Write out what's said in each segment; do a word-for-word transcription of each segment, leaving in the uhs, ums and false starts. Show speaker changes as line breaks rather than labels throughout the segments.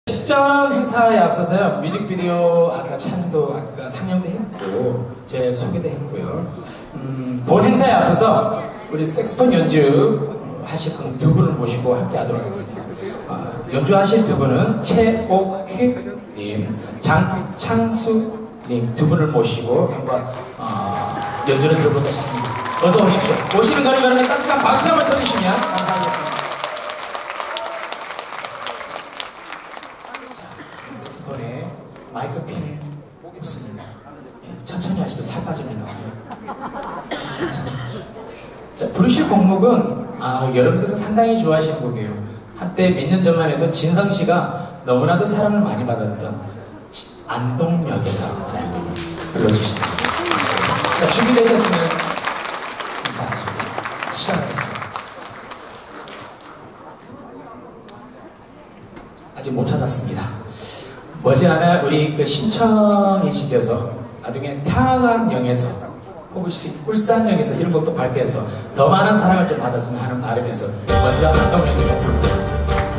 특정 행사에 앞서서요, 뮤직비디오 아까 촬영도 아까 상영도 했고 제 소개도 했고요. 음, 본 행사에 앞서서 우리 색스폰 연주 하실 분 두 분을 모시고 함께 하도록 하겠습니다. 어, 연주하실 두 분은 최옥희님, 장창수님 두 분을 모시고 한번 어, 연주를 들어볼까 싶습니다. 어서 오십시오. 오시는 거는 그러면 따뜻한 박수 한번 쳐주시면 감사하겠습니다. 색스폰에 마이크 핀을 뽑습니다. 예, 천천히 하시면 살 빠집니다. 천천히. 자, 부르실 곡목은 아, 여러분께서 상당히 좋아하시는 곡이에요. 한때 몇 년 전만 해도 진성 씨가 너무나도 사랑을 많이 받았던 안동역에서 불러주시다. 자, 준비되셨으면 인사하시고 시작하겠습니다. 아직 못 찾았습니다. 머지않아 우리 그 신청이시켜서 나중에 평안역에서 혹시 울산역에서 이런 것도 발표해서 더 많은 사랑을 좀 받았으면 하는 바람에서 먼저 안동역에서 부르겠습니다.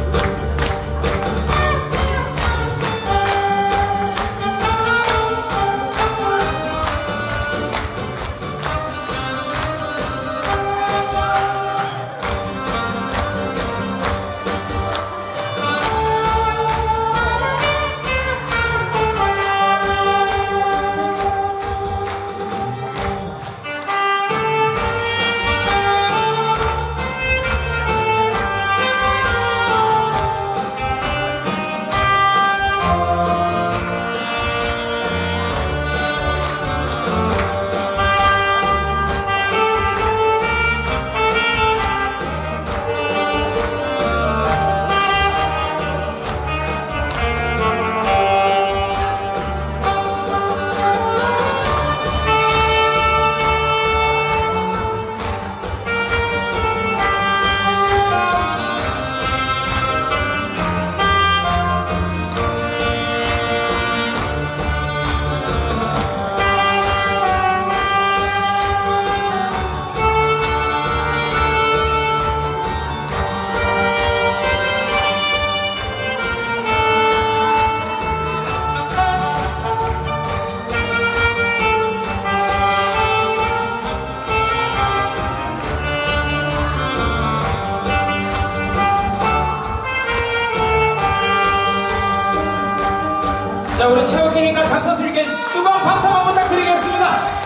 자, 우리 최옥희님과 장선수님께 뜨거운 박수 한번 부탁드리겠습니다.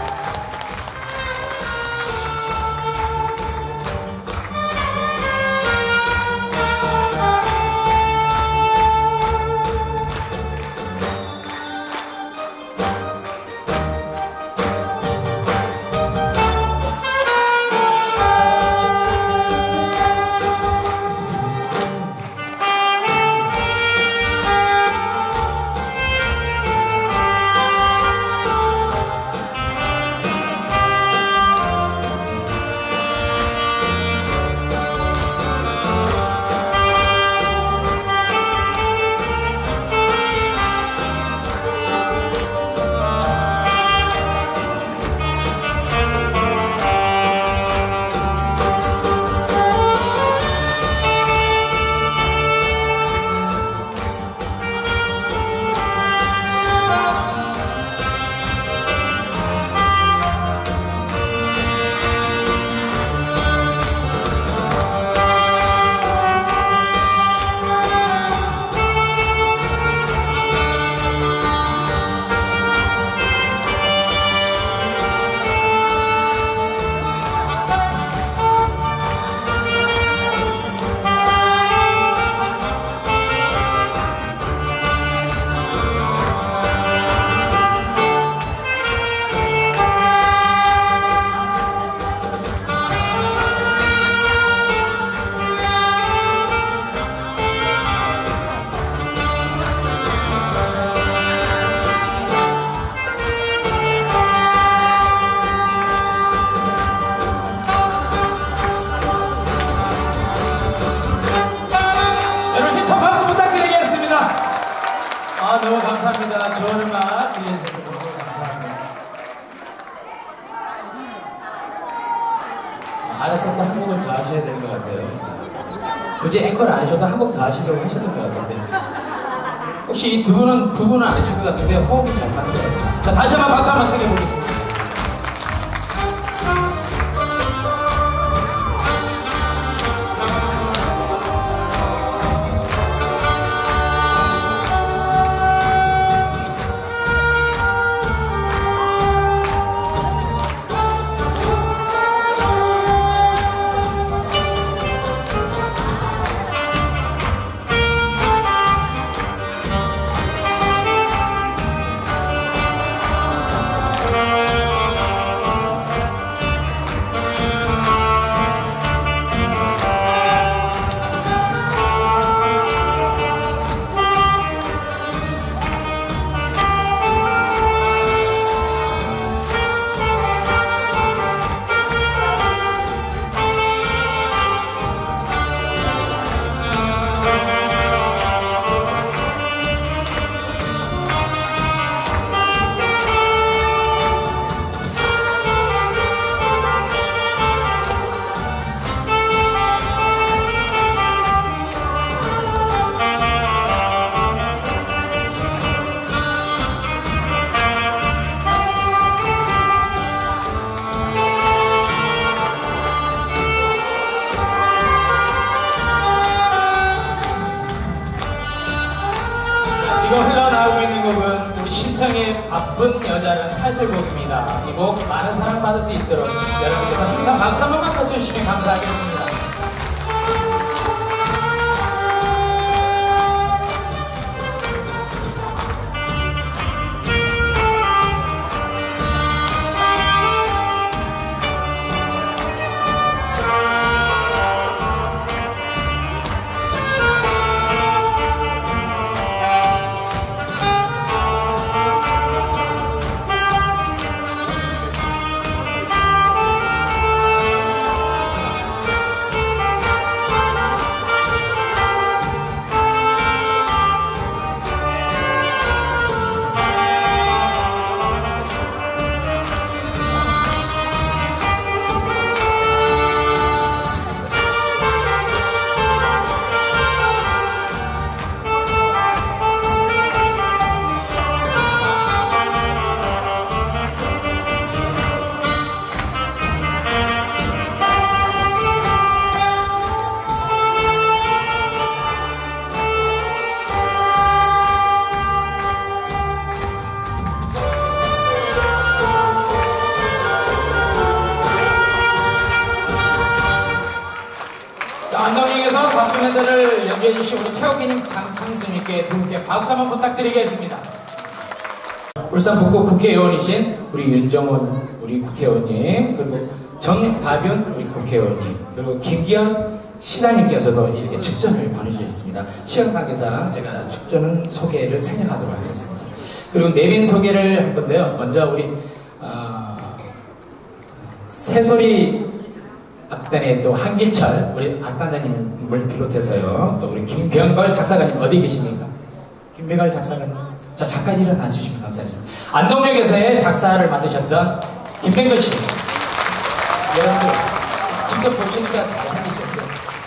아, 너무 감사합니다. 좋은 음악 들려주셔서 너무 감사합니다. 아, 알아서 또 한 곡을 더 하셔야 될 것 같아요. 굳이 앵콜 안 하셔도 한 곡 더 하시려고 하셨던 것 같은데. 혹시 이 두 분은 부부는 아니실 것 같은데 호흡이 잘 맞는 것 같아요. 자, 다시 한번 박수 한번 청해보겠습니다. 지금 흘러나오고 있는 곡은 우리 신청의 바쁜 여자는 타이틀곡입니다. 이 곡 많은 사랑받을 수 있도록 여러분께서 항상 박수 한 번만 쳐주시면 감사하겠습니다. 안동역에서 바쁜 여자를 연기해주신 우리 최옥기님, 장창수님께 두 분께 박수 한번 부탁드리겠습니다. 울산 북구 국회의원이신 우리 윤정원 우리 국회의원님, 그리고 정가변 우리 국회의원님, 그리고 김기현 시장님께서도 이렇게 축전을 보내주셨습니다. 시간 관계상 제가 축전은 소개를 생략하도록 하겠습니다. 그리고 내빈 소개를 할 건데요. 먼저 우리 어, 새소리 악단의 또 한길철 우리 악단장님을 비롯해서요, 또 우리 김병걸 작사가님 어디 계십니까? 김병걸 작사가님, 자 잠깐 일어나 주시면 감사하겠습니다. 안동역에서의 작사를 만드셨던 김병걸 씨, 여러분들 직접 보시니까 잘생기셨죠?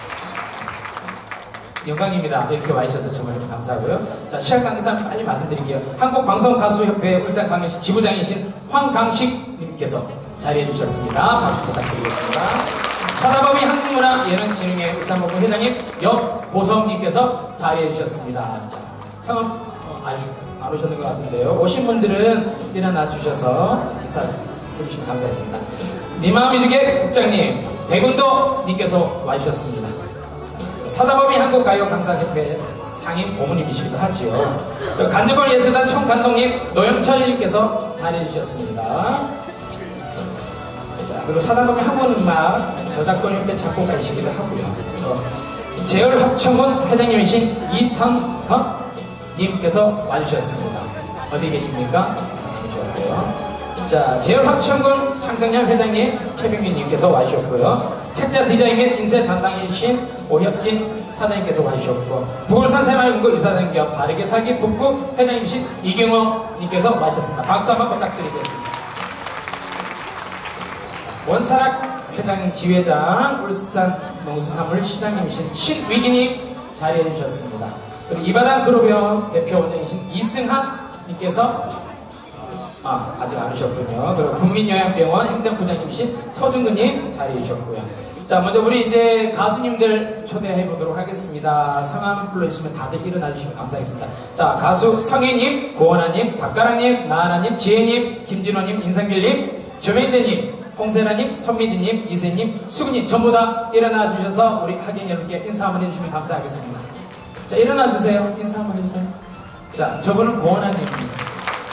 영광입니다. 이렇게 와주셔서 정말 감사하고요. 자, 시간 관계상 빨리 말씀드릴게요. 한국방송가수협회 울산광역시 지부장이신 황강식님께서 자리해 주셨습니다. 박수 부탁드리겠습니다. 사다범위 한국문화예능진흥회 울산본부 회장님 역보성님께서 자리해 주셨습니다. 자, 성함 어, 아주 안 오셨는 것 같은데요. 오신 분들은 일어나 주셔서 인사해 주시면 감사하겠습니다. 니마뮤직의 국장님 백운도님께서 와주셨습니다. 사다범위 한국가요 강사협회 상임 고문님이시기도 하지요. 간주벌 예술단 총감독님 노영철님께서 자리해 주셨습니다. 자, 그리고 사단법의 한국음악 저작권협회 작곡가이시기도 하고요. 제열합천군 회장님이신 이성덕님께서 와주셨습니다. 어디 계십니까? 와주셨고요. 자, 제열합천군 창덕년 회장님 최병민님께서 와주셨고요. 책자 디자인 및 인쇄 담당이신 오혁진 사장님께서 와주셨고, 부울산 새마을금고 이사장 겸 바르게 살기 북구 회장님이신 이경호님께서 와주셨습니다. 박수 한번 부탁드리겠습니다. 원사락 회장 지회장 울산 농수산물 시장님이신 신위기님 자리해 주셨습니다. 그리고 이바당 그룹의 대표 원장이신 이승학님께서 아, 아직 안 오셨군요. 그리고 국민요양병원 행정부장님이신 서준근님 자리해 주셨고요. 자, 먼저 우리 이제 가수님들 초대해 보도록 하겠습니다. 성함 불러주시면 다들 일어나 주시면 감사하겠습니다. 자, 가수 성혜님, 고원아님, 박가랑님, 나하나님, 지혜님, 김진호님, 인상길님, 조민대님, 홍세라님, 손미디님, 이세님, 수근님 전부 다 일어나 주셔서 우리 학연 여러분께 인사 한번 해주시면 감사하겠습니다. 자, 일어나 주세요. 인사 한번 해주세요. 자, 저분은 고원아님입니다.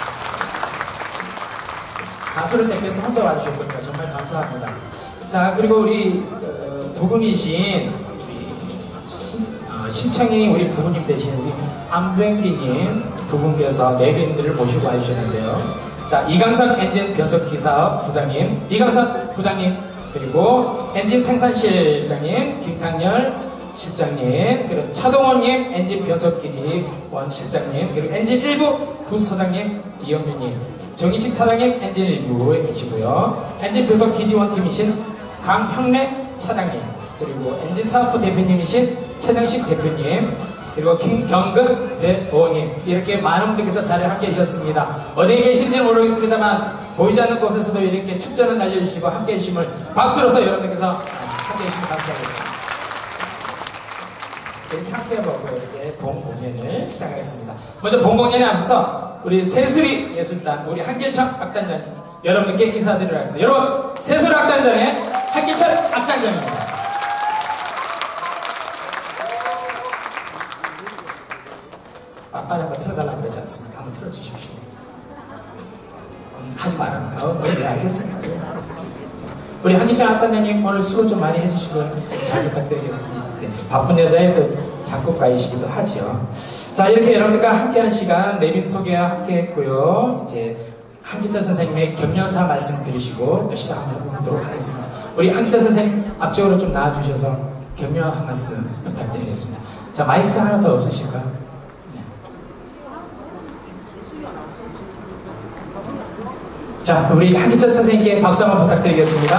가수를 땡겨서 혼자 와주셨거든요. 정말 감사합니다. 자, 그리고 우리 어, 부군이신 우리 어, 심청이 우리 부군님 대신 우리 안병기님 부군께서 내빈들을 모시고 와주셨는데요. 자, 이강석 엔진 변속기사업 부장님, 이강석 부장님, 그리고 엔진 생산실장님 김상열 실장님, 그리고 차동원님 엔진 변속기지원 실장님, 그리고 엔진 일부 부서장님 이영규님, 정희식 차장님 엔진 일부에 계시고요. 엔진 변속 기지원팀이신 강형래 차장님, 그리고 엔진 사업부 대표님이신 최정식 대표님, 그리고 김경근 대표님, 이렇게 많은 분들께서 자리에 함께 해주셨습니다. 어디에 계신지는 모르겠습니다만 보이지 않는 곳에서도 이렇게 축전을 날려주시고 함께 해주심을 박수로서 여러분들께서 함께 해주시면 감사하겠습니다. 이렇게 함께 해보고 이제 본 공연을 시작하겠습니다. 먼저 본 공연에 앞서서 우리 새수리 예술단 우리 한길철 악단장님 여러분께 인사드리려 합니다. 여러분, 새수리 악단장의 한길철 악단장입니다. 아빠는 한번 틀어달라고 그러지 않습니까? 한번 틀어주십시오. 음, 하지 말아요. 어, 네, 알겠습니다. 우리 한길철 악단장님 오늘 수고 좀 많이 해주시고 잘 부탁드리겠습니다. 네, 바쁜 여자의 또 작곡가이시기도 하죠. 자, 이렇게 여러분들과 함께하는 시간 내빈 소개와 함께 했고요. 이제 한길철 선생님의 격려사 말씀 드리시고 또 시작 한번 해보도록 하겠습니다. 우리 한길철 선생님 앞쪽으로 좀 나와주셔서 격려 한 말씀 부탁드리겠습니다. 자, 마이크 하나 더 없으실까요? 네. 자, 우리 한길철 선생님께 박수 한번 부탁드리겠습니다.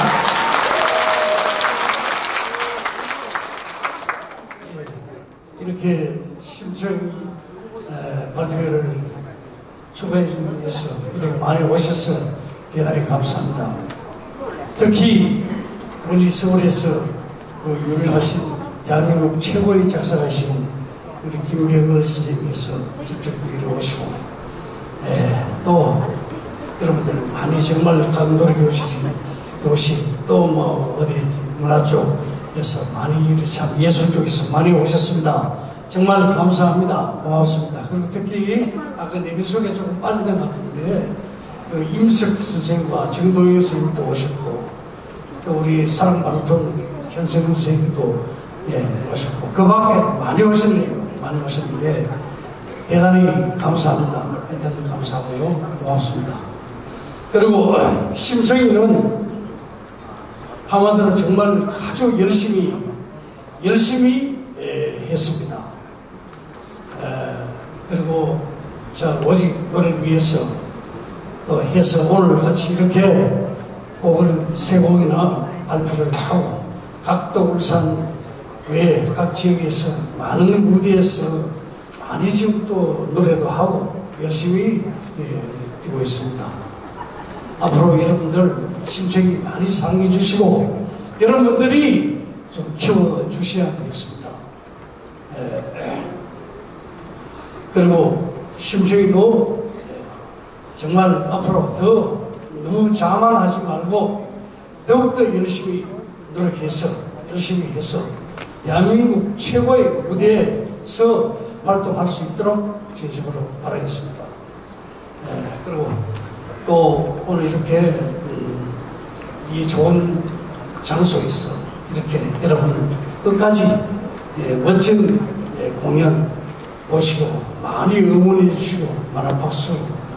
이렇게 심청이 발표를 추가해주기 위해서 이렇게 많이 오셔서 대단히 감사합니다. 특히 우리 서울에서 그 유명하신 대한민국 최고의 작사가신 우리 김경근 선생님께서 직접 여기 오시고, 에, 또 여러분들 많이 정말 감독이 오시긴 오시, 또 뭐 어디 문화 쪽에서 많이 참 예술 쪽에서 많이 오셨습니다. 정말 감사합니다. 고맙습니다. 그리고 특히 아까 내빈 속에 조금 빠져난 것 같은데 그 임석 선생과 정동영 선생님도 오셨고, 또 우리 사랑 마라톤 현세근 선생님도 예, 오셨고, 그 밖에 많이 오셨네요. 많이 오셨는데 대단히 감사합니다. 대단히 감사하고요. 고맙습니다. 그리고 심청이는 한마디로 정말 아주 열심히 열심히 예, 했습니다. 에, 그리고 자, 오직 너를 위해서 또 해서 오늘 같이 이렇게 곡을 세 곡이나 발표를 하고, 각도 울산 외 각 지역에서 많은 무대에서 많이 지금 또 노래도 하고 열심히 예, 뛰고 있습니다. 앞으로 여러분들 심청이 많이 사랑해 주시고 여러분들이 좀 키워주셔야 되겠습니다. 에, 그리고 심청이도 정말 앞으로 더 너무 자만하지 말고 더욱더 열심히 노력해서 열심히 해서 대한민국 최고의 무대에서 활동할 수 있도록 진심으로 바라겠습니다. 에, 그리고 또 오늘 이렇게 음, 이 좋은 장소에서 이렇게 여러분 끝까지 예, 멋진 예, 공연 보시고 많이 응원해 주시고 많은 박수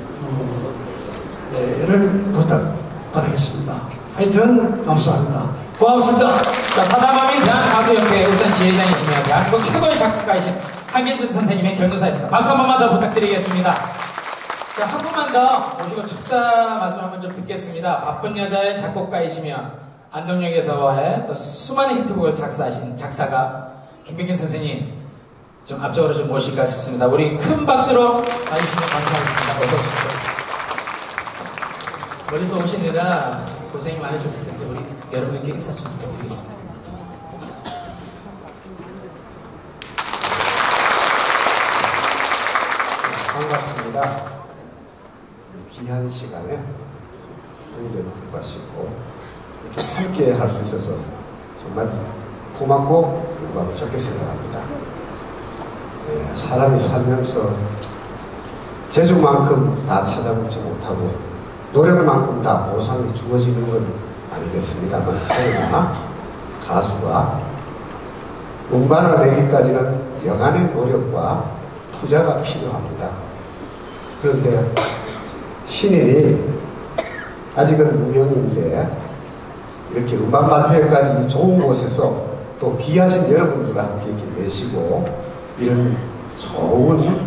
를 음, 네, 부탁 바라겠습니다. 하여튼 감사합니다. 고맙습니다.
자, 사다마민 대한가수협회 울산 지회장이시며 대한민국 최고의 작곡가이신 한길철 선생님의 격려사였습니다. 박수 한 번만 더 부탁드리겠습니다. 자, 한 번만 더 모시고 축사 말씀 한번 좀 듣겠습니다. 바쁜 여자의 작곡가이시며 안동역에서의 또 수많은 히트곡을 작사하신 작사가 김병균 선생님, 좀 앞쪽으로 좀 모실까 싶습니다. 우리 큰 박수로 와주시면 감사하겠습니다. 어서 오십시오. 멀리서 오시느라 고생이 많으셨을 텐데 우리 여러분께 인사 좀 부탁드리겠습니다.
반갑습니다. 귀한 시간에 동대도 불구하시고 이렇게 함께 할 수 있어서 정말 고맙고 영광스럽게 생각합니다. 네, 사람이 살면서 재주만큼 다 찾아보지 못하고 노력만큼 다 보상이 주어지는 건 아니겠습니다만, 그러나 가수가 음반을 내기까지는 여간의 노력과 투자가 필요합니다. 그런데 신인이 아직은 무명인데 이렇게 음반 발표회까지 좋은 곳에서 또 귀하신 여러분들과 함께 이렇게 내시고 이런 좋은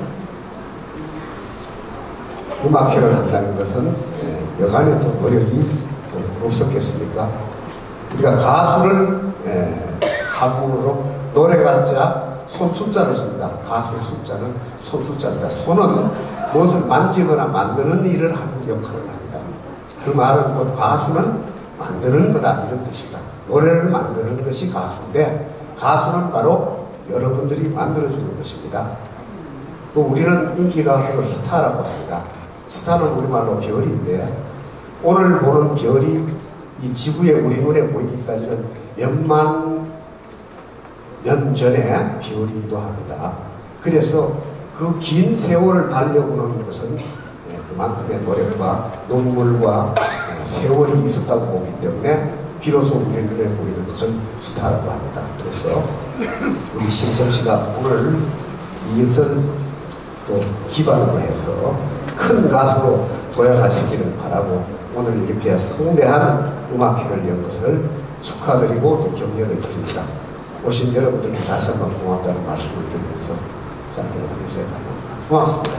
음악회를 한다는 것은 여간의 또 노력이 또 없었겠습니까? 우리가 가수를 한문으로 노래 같자 손 숫자를 씁니다. 가수의 숫자는 손 숫자입니다. 손은 무엇을 만지거나 만드는 일을 하는 역할을 합니다. 그 말은 곧 가수는 만드는 거다 이런 뜻이다. 노래를 만드는 것이 가수인데 가수는 바로 여러분들이 만들어주는 것입니다. 또 우리는 인기 가수를 스타라고 합니다. 스타는 우리말로 별인데 오늘 보는 별이 이 지구에 우리 눈에 보이기까지는 몇만 년 전의 별이기도 합니다. 그래서 그 긴 세월을 달려오는 것은 그만큼의 노력과 눈물과 세월이 있었다고 보기 때문에 비로소 우리 눈에 보이는 것을 스타라고 합니다. 그래서 우리 신청 씨가 오늘 이것을 또 기반으로 해서 큰 가수로 도약하시기를 바라고 오늘 이렇게 성대한 음악회를 연 것을 축하드리고 또 격려를 드립니다. 오신 여러분들께 다시 한번 고맙다는 말씀을 드리면서 짧게 하겠어요. 고맙습니다.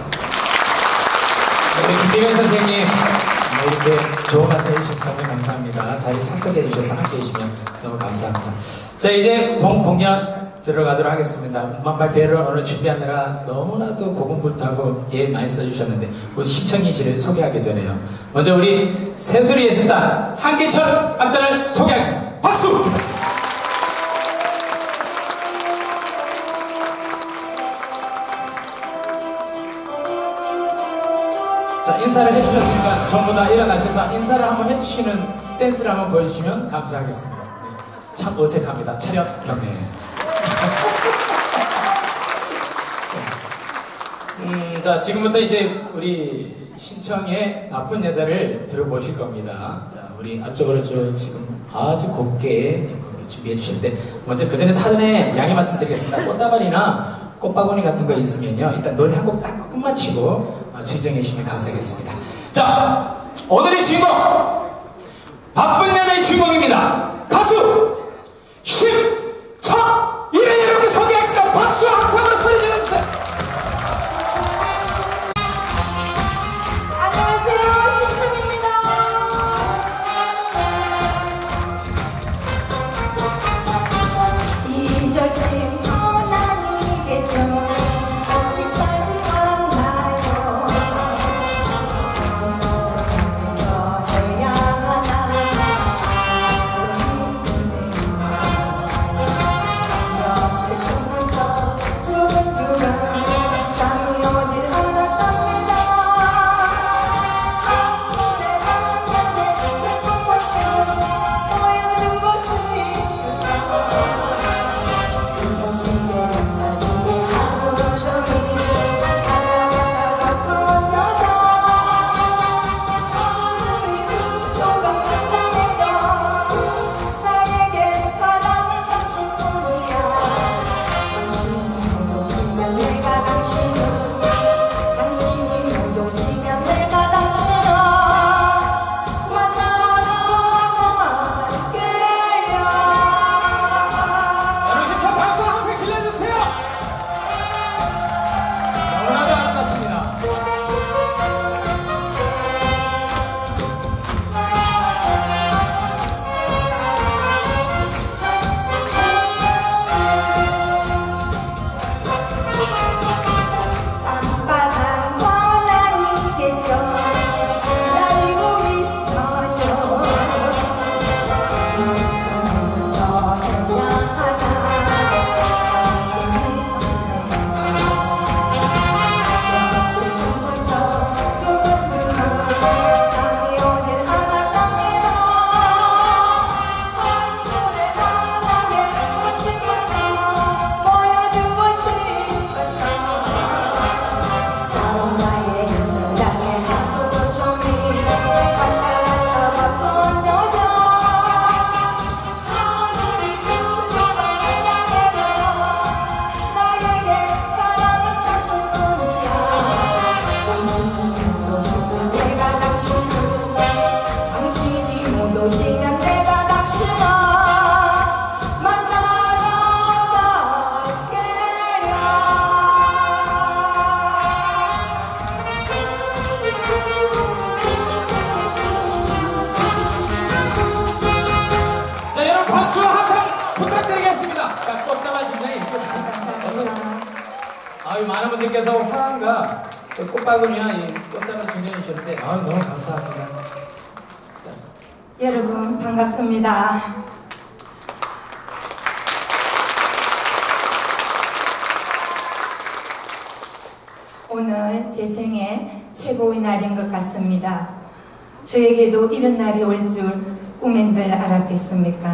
우리 김대현 선생님 이렇게 좋은 말씀 해주셔서 너무 감사합니다. 자리 착석해 주셔서 함께 해주시면 너무 감사합니다. 자, 이제 본 공연 들어가도록 하겠습니다. 음악 발표를 오늘 준비하느라 너무나도 고군분투하고 예 많이 써주셨는데 우리 심청이실을 소개하기 전에요. 먼저 우리 새소리 예술단 한계철 악단을 소개하겠습니다. 박수! 자, 인사를 해주셨으니까 전부 다 일어나셔서 인사를 한번 해주시는 센스를 한번 보여주시면 감사하겠습니다. 네. 참 어색합니다. 차렷 경례. 음, 자, 지금부터 이제 우리 신청의 나쁜 여자를 들어보실 겁니다. 자, 우리 앞쪽으로 좀 지금 아주 곱게 준비해 주셨는데, 먼저 그 전에 사전에 양해 말씀드리겠습니다. 꽃다발이나 꽃바구니 같은 거 있으면요, 일단 노래 한 곡 딱 끝마치고 진정해 주시면 감사하겠습니다. 자, 오늘의 주인공! 바쁜 여자의 주인공입니다. 가수! 심청! 이래 이렇게 소개하겠습니다. 박수 함성으로 소리 질러주세요.
안녕하세요, 심청입니다. 잊을 심은 아니겠죠. 어디까지 왔나요?
많은 분들께서 화환과 꽃바구니와 이 꽃다발 준비해 주셨는데 아, 너무 감사합니다. 자.
여러분 반갑습니다. 오늘 제 생애 최고의 날인 것 같습니다. 저에게도 이런 날이 올 줄 꿈엔들 알았겠습니까?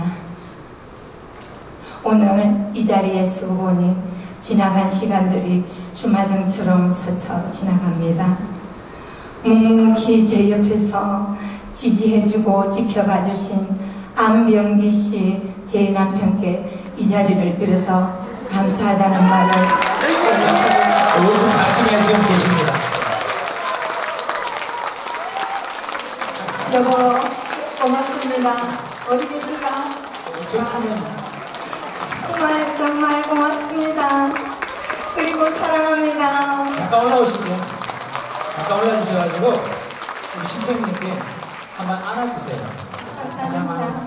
오늘 이 자리에 서고 보니 지나간 시간들이 주마등처럼 스쳐 지나갑니다. 묵묵히 제 옆에서 지지해주고 지켜봐주신 안병기 씨, 제 남편께 이 자리를 빌어서 감사하다는 말을
웃음 자신에 지금 계십니다.
여보 고맙습니다. 어디 계실까?
좋습니다.
정말 정말 고맙습니다. 그리고 사랑합니다.
잠깐 올라오시죠. 잠깐 올라주셔가지고 우리 신청님께 한번 안아주세요. 한번 안아주세요.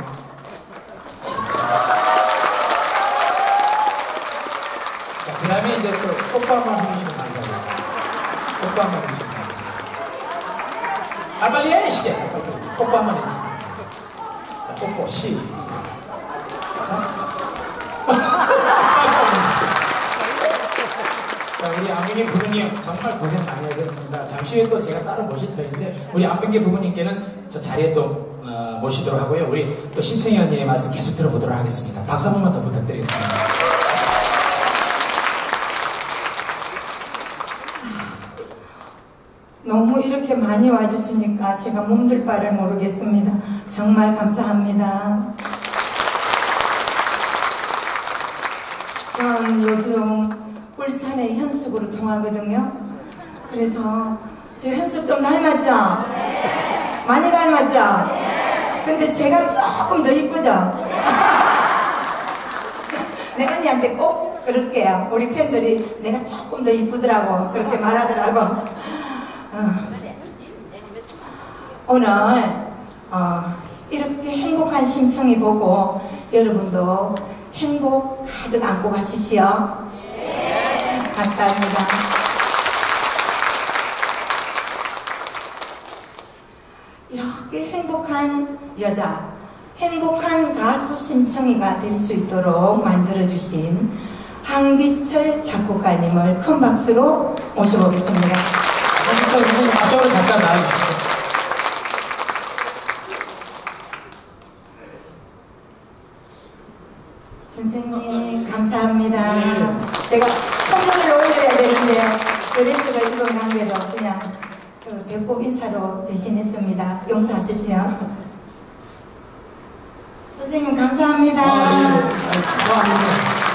자, 그 다음에 이제 또 뽀뽀 한번 해주시면 감사하겠습니다. 뽀뽀 한번 해주시면 감사하겠습니다. 아, 빨리 해! 시계! 뽀뽀 한번 해주세요. 자, 뽀뽀, 시. 자. 자, 우리 안병기 부부님 정말 고생 많이 하셨습니다. 잠시 후에 또 제가 따로 모실 터인데 우리 안병기 부부님께는 저 자리에 또 어, 모시도록 하고요. 우리 또 신청희 언니의 말씀 계속 들어보도록 하겠습니다. 박수 한 번만 더 부탁드리겠습니다.
너무 이렇게 많이 와주시니까 제가 몸둘 바를 모르겠습니다. 정말 감사합니다. 전 요즘 울산에 현숙으로 통하거든요. 그래서 제 현숙 좀 닮았죠? 많이 닮았죠? 근데 제가 조금 더 이쁘죠? 내 언니한테 꼭 그럴게요. 우리 팬들이 내가 조금 더 이쁘더라고 그렇게 말하더라고. 어. 오늘 어, 이렇게 행복한 심청이 보고 여러분도 행복 가득 안고 가십시오. 네. 감사합니다. 이렇게 행복한 여자, 행복한 가수 심청이가 될 수 있도록 만들어주신 황비철 작곡가님을 큰 박수로 모셔보겠습니다.
황비철 앞쪽으로 잠깐 나와주십시오.
선생님 감사합니다. 제가 선물을 올려야 되는데요. 드레스를 입은 관계로 그냥 그 배꼽 인사로 대신했습니다. 용서하십시오. 선생님 감사합니다.
아, 예. 아이, 감사합니다.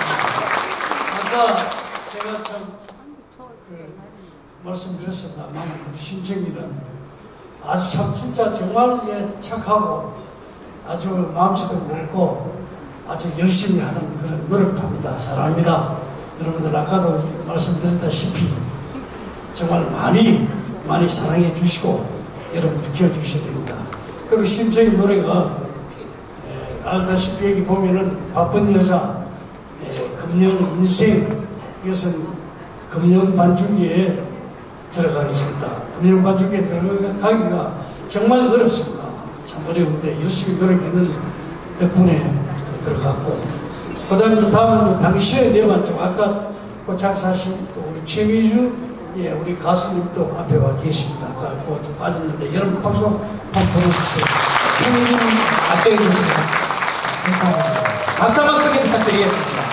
아까 제가 참 그 말씀드렸습니다만 우리 심청이는 아주 참 진짜 정말 예, 착하고 아주 마음씨도 굵고 아주 열심히 하는 그런 노력합니다. 사랑합니다. 여러분들 아까도 말씀드렸다시피 정말 많이 많이 사랑해 주시고 여러분들 키워주셔야 됩니다. 그리고 심청이 노래가 에, 알다시피 여기 보면은 바쁜 여자, 에, 금년 인생, 이것은 금년 반주기에 들어가 있습니다. 금년 반주기에 들어가기가 정말 어렵습니다. 참 어려운데 열심히 노력하는 덕분에 들어갔고, 그 다음에 또 다음은 또 당신의 내반적, 아까 그 작사하신 또 우리 최미주, 예, 우리 가수님도 앞에 와 계십니다. 그거 좀 빠졌는데, 여러분 박수 한번 보내주세요.
최미주 앞에 계십니다. 감사합니다. 박수 한번 크게 부탁드리겠습니다.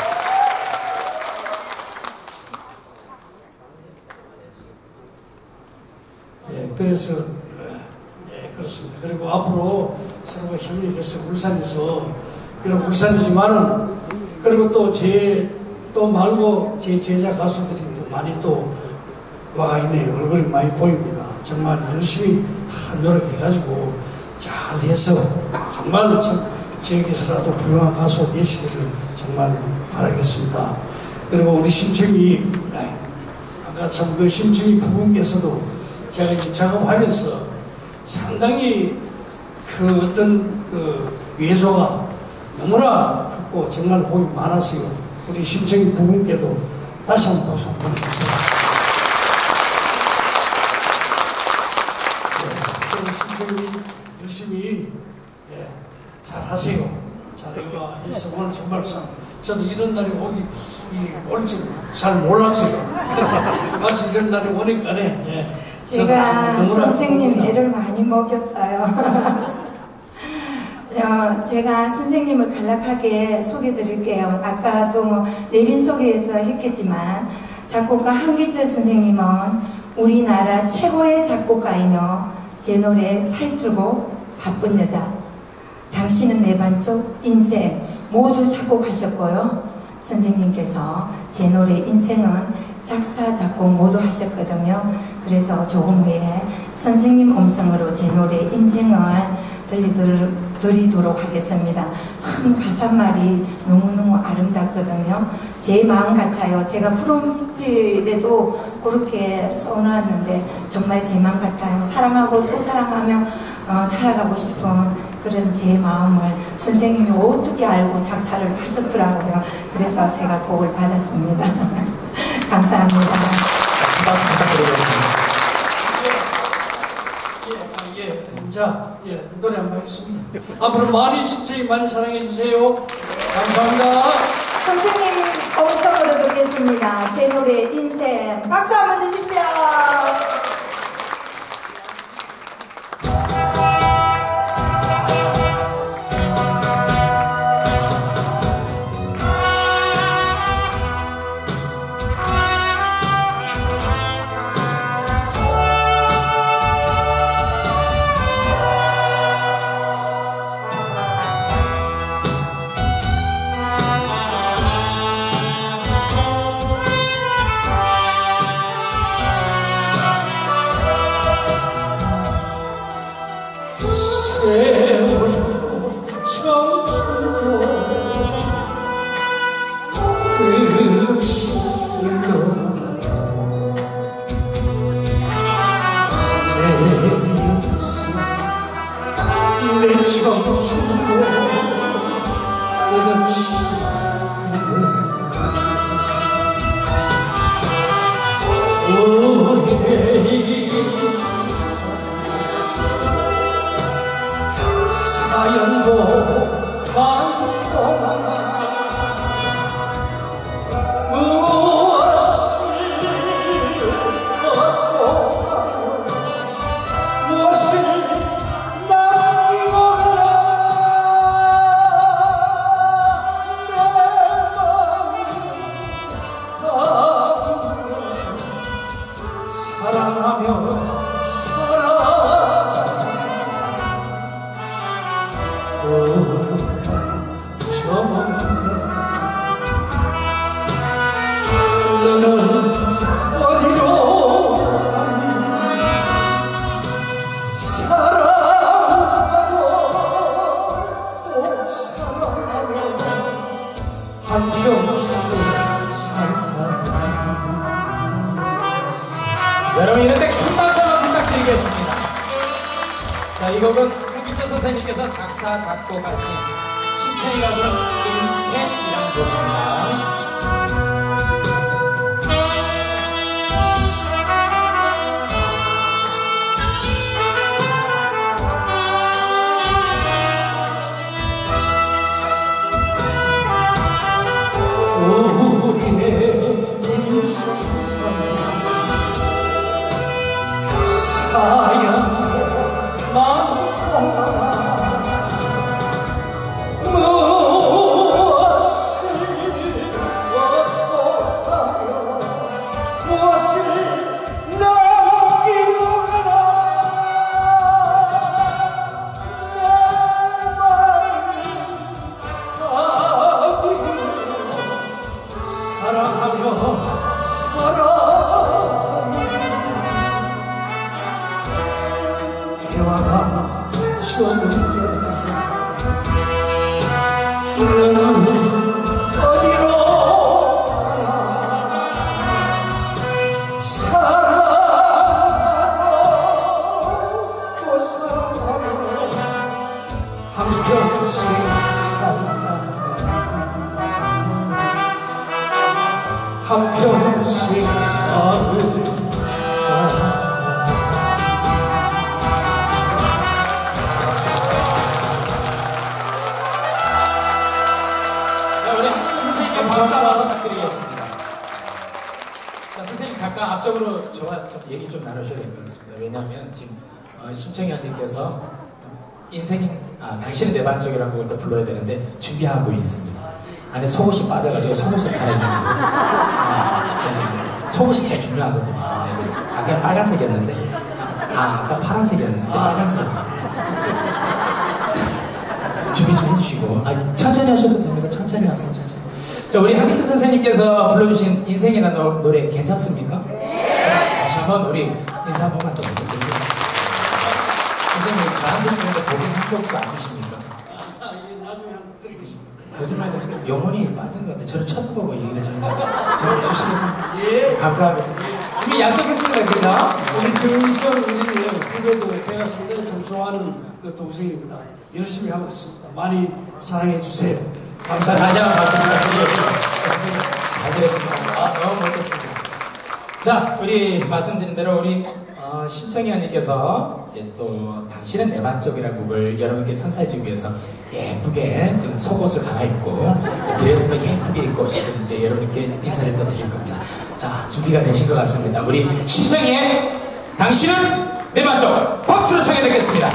예, 그래서, 예, 그렇습니다. 그리고 앞으로 서로가 힘을 내서 울산에서, 이런 울산이지만은, 그리고 또 제, 또 말고 제 제자 가수들이 또 많이 또 와가 있네요. 얼굴이 많이 보입니다. 정말 열심히 다 노력해가지고 잘 해서 정말 지역에서라도 훌륭한 가수 되시기를 정말 바라겠습니다. 그리고 우리 심청이, 아까 참 그 심청이 부분께서도 제가 이 작업하면서 상당히 그 어떤 그 예소가 너무나 크고 정말 복이 많았어요. 우리 심청이 부분께도 다시 한번 박수 보내주세요. 신청님 열심히 예, 잘 하세요. 잘 이거 해서 오늘 정말 참 저도 이런 날이 오기 올 줄 잘 몰랐어요. 다시 이런 날이 오니까네. 예,
제가 선생님 애를 많이 먹였어요. 어, 제가 선생님을 간략하게 소개드릴게요. 아까도 뭐 내빈 소개에서 했겠지만 작곡가 한기철 선생님은 우리나라 최고의 작곡가이며 제 노래 타이틀곡 바쁜 여자, 당신은 내 반쪽, 인생 모두 작곡하셨고요. 선생님께서 제 노래 인생은 작사, 작곡 모두 하셨거든요. 그래서 조금 후에 선생님 음성으로 제 노래 인생을 들리도록 하겠습니다. 참 가사말이 너무너무 아름답거든요. 제 마음 같아요. 제가 프로필에도 그렇게 써놨는데 정말 제 마음 같아요. 사랑하고 또 사랑하며 어, 살아가고 싶은 그런 제 마음을 선생님이 어떻게 알고 작사를 하셨더라고요. 그래서 제가 곡을 받았습니다. 감사합니다.
박수 부탁드리겠습니다.
예, 예, 자, 예, 노래 한번 하겠습니다. 앞으로 많이 신청이 많이 사랑해 주세요. 감사합니다.
선생님 음성으로 듣겠습니다. 제 노래 인생 박수 한번 주십시오.
여러분 이런데 큰 박수 한번 부탁드리겠습니다. 자, 이 곡은 한기철 선생님께서 작사, 작곡하신 신청이가 부른 인생이라는 곡입니다.
한평
저와 좀 얘기 좀 나누셔야 될 것 같습니다. 왜냐하면 지금 어, 심청현님께서 인생, 아, 당신은 내 반쪽이라는 곡을 또 불러야 되는데 준비하고 있습니다. 안에 속옷이 빠져가지고 속옷을 갈아입는 거. 아, 네. 속옷이 제일 중요하거든요. 네. 아까 빨간색이었는데, 아, 아까 파란색이었는데, 이제 빨간색이었는데. 준비 좀 해주시고, 아, 천천히 하셔도 됩니다. 천천히 하세요, 천천히. 자, 우리 한기수 선생님께서 불러주신 인생이라는 노, 노래 괜찮습니까? 네. 다시 한번 우리 인사 한 번만 더 부탁드립니다. 선생님, 저한테 그런데 복음 한 곡도 안 주십니까?
아, 이게 나중에 한번 드리겠습니다.
거짓말 하시고 영혼이 빠진 것 같아요. 저를 쳐다보고 얘기를 좀 했어요. 저를 주시겠습니다.
예.
감사합니다. 이미 약속했습니다, 그죠?
우리 정의선 우리 후배도 제가 상당히 참 좋아하는 그 동생입니다. 열심히 하고 있습니다. 많이 사랑해 주세요.
자,
감사합니다.
다시 한번 말씀 부탁드리겠습니다. 잘 들었습니다. 아, 너무 멋졌습니다. 자, 우리 말씀드린 대로 우리 어, 심청희원님께서 이제 또 당신은 내 반쪽이라는 곡을 여러분께 선사해주기 위해서 예쁘게 좀 속옷을 갈아입고 드레스도 예쁘게 입고 오시는데 여러분께 인사를 또 드릴 겁니다. 자, 준비가 되신 것 같습니다. 우리 심청희의 당신은 내 반쪽 박수로 청해 듣겠습니다.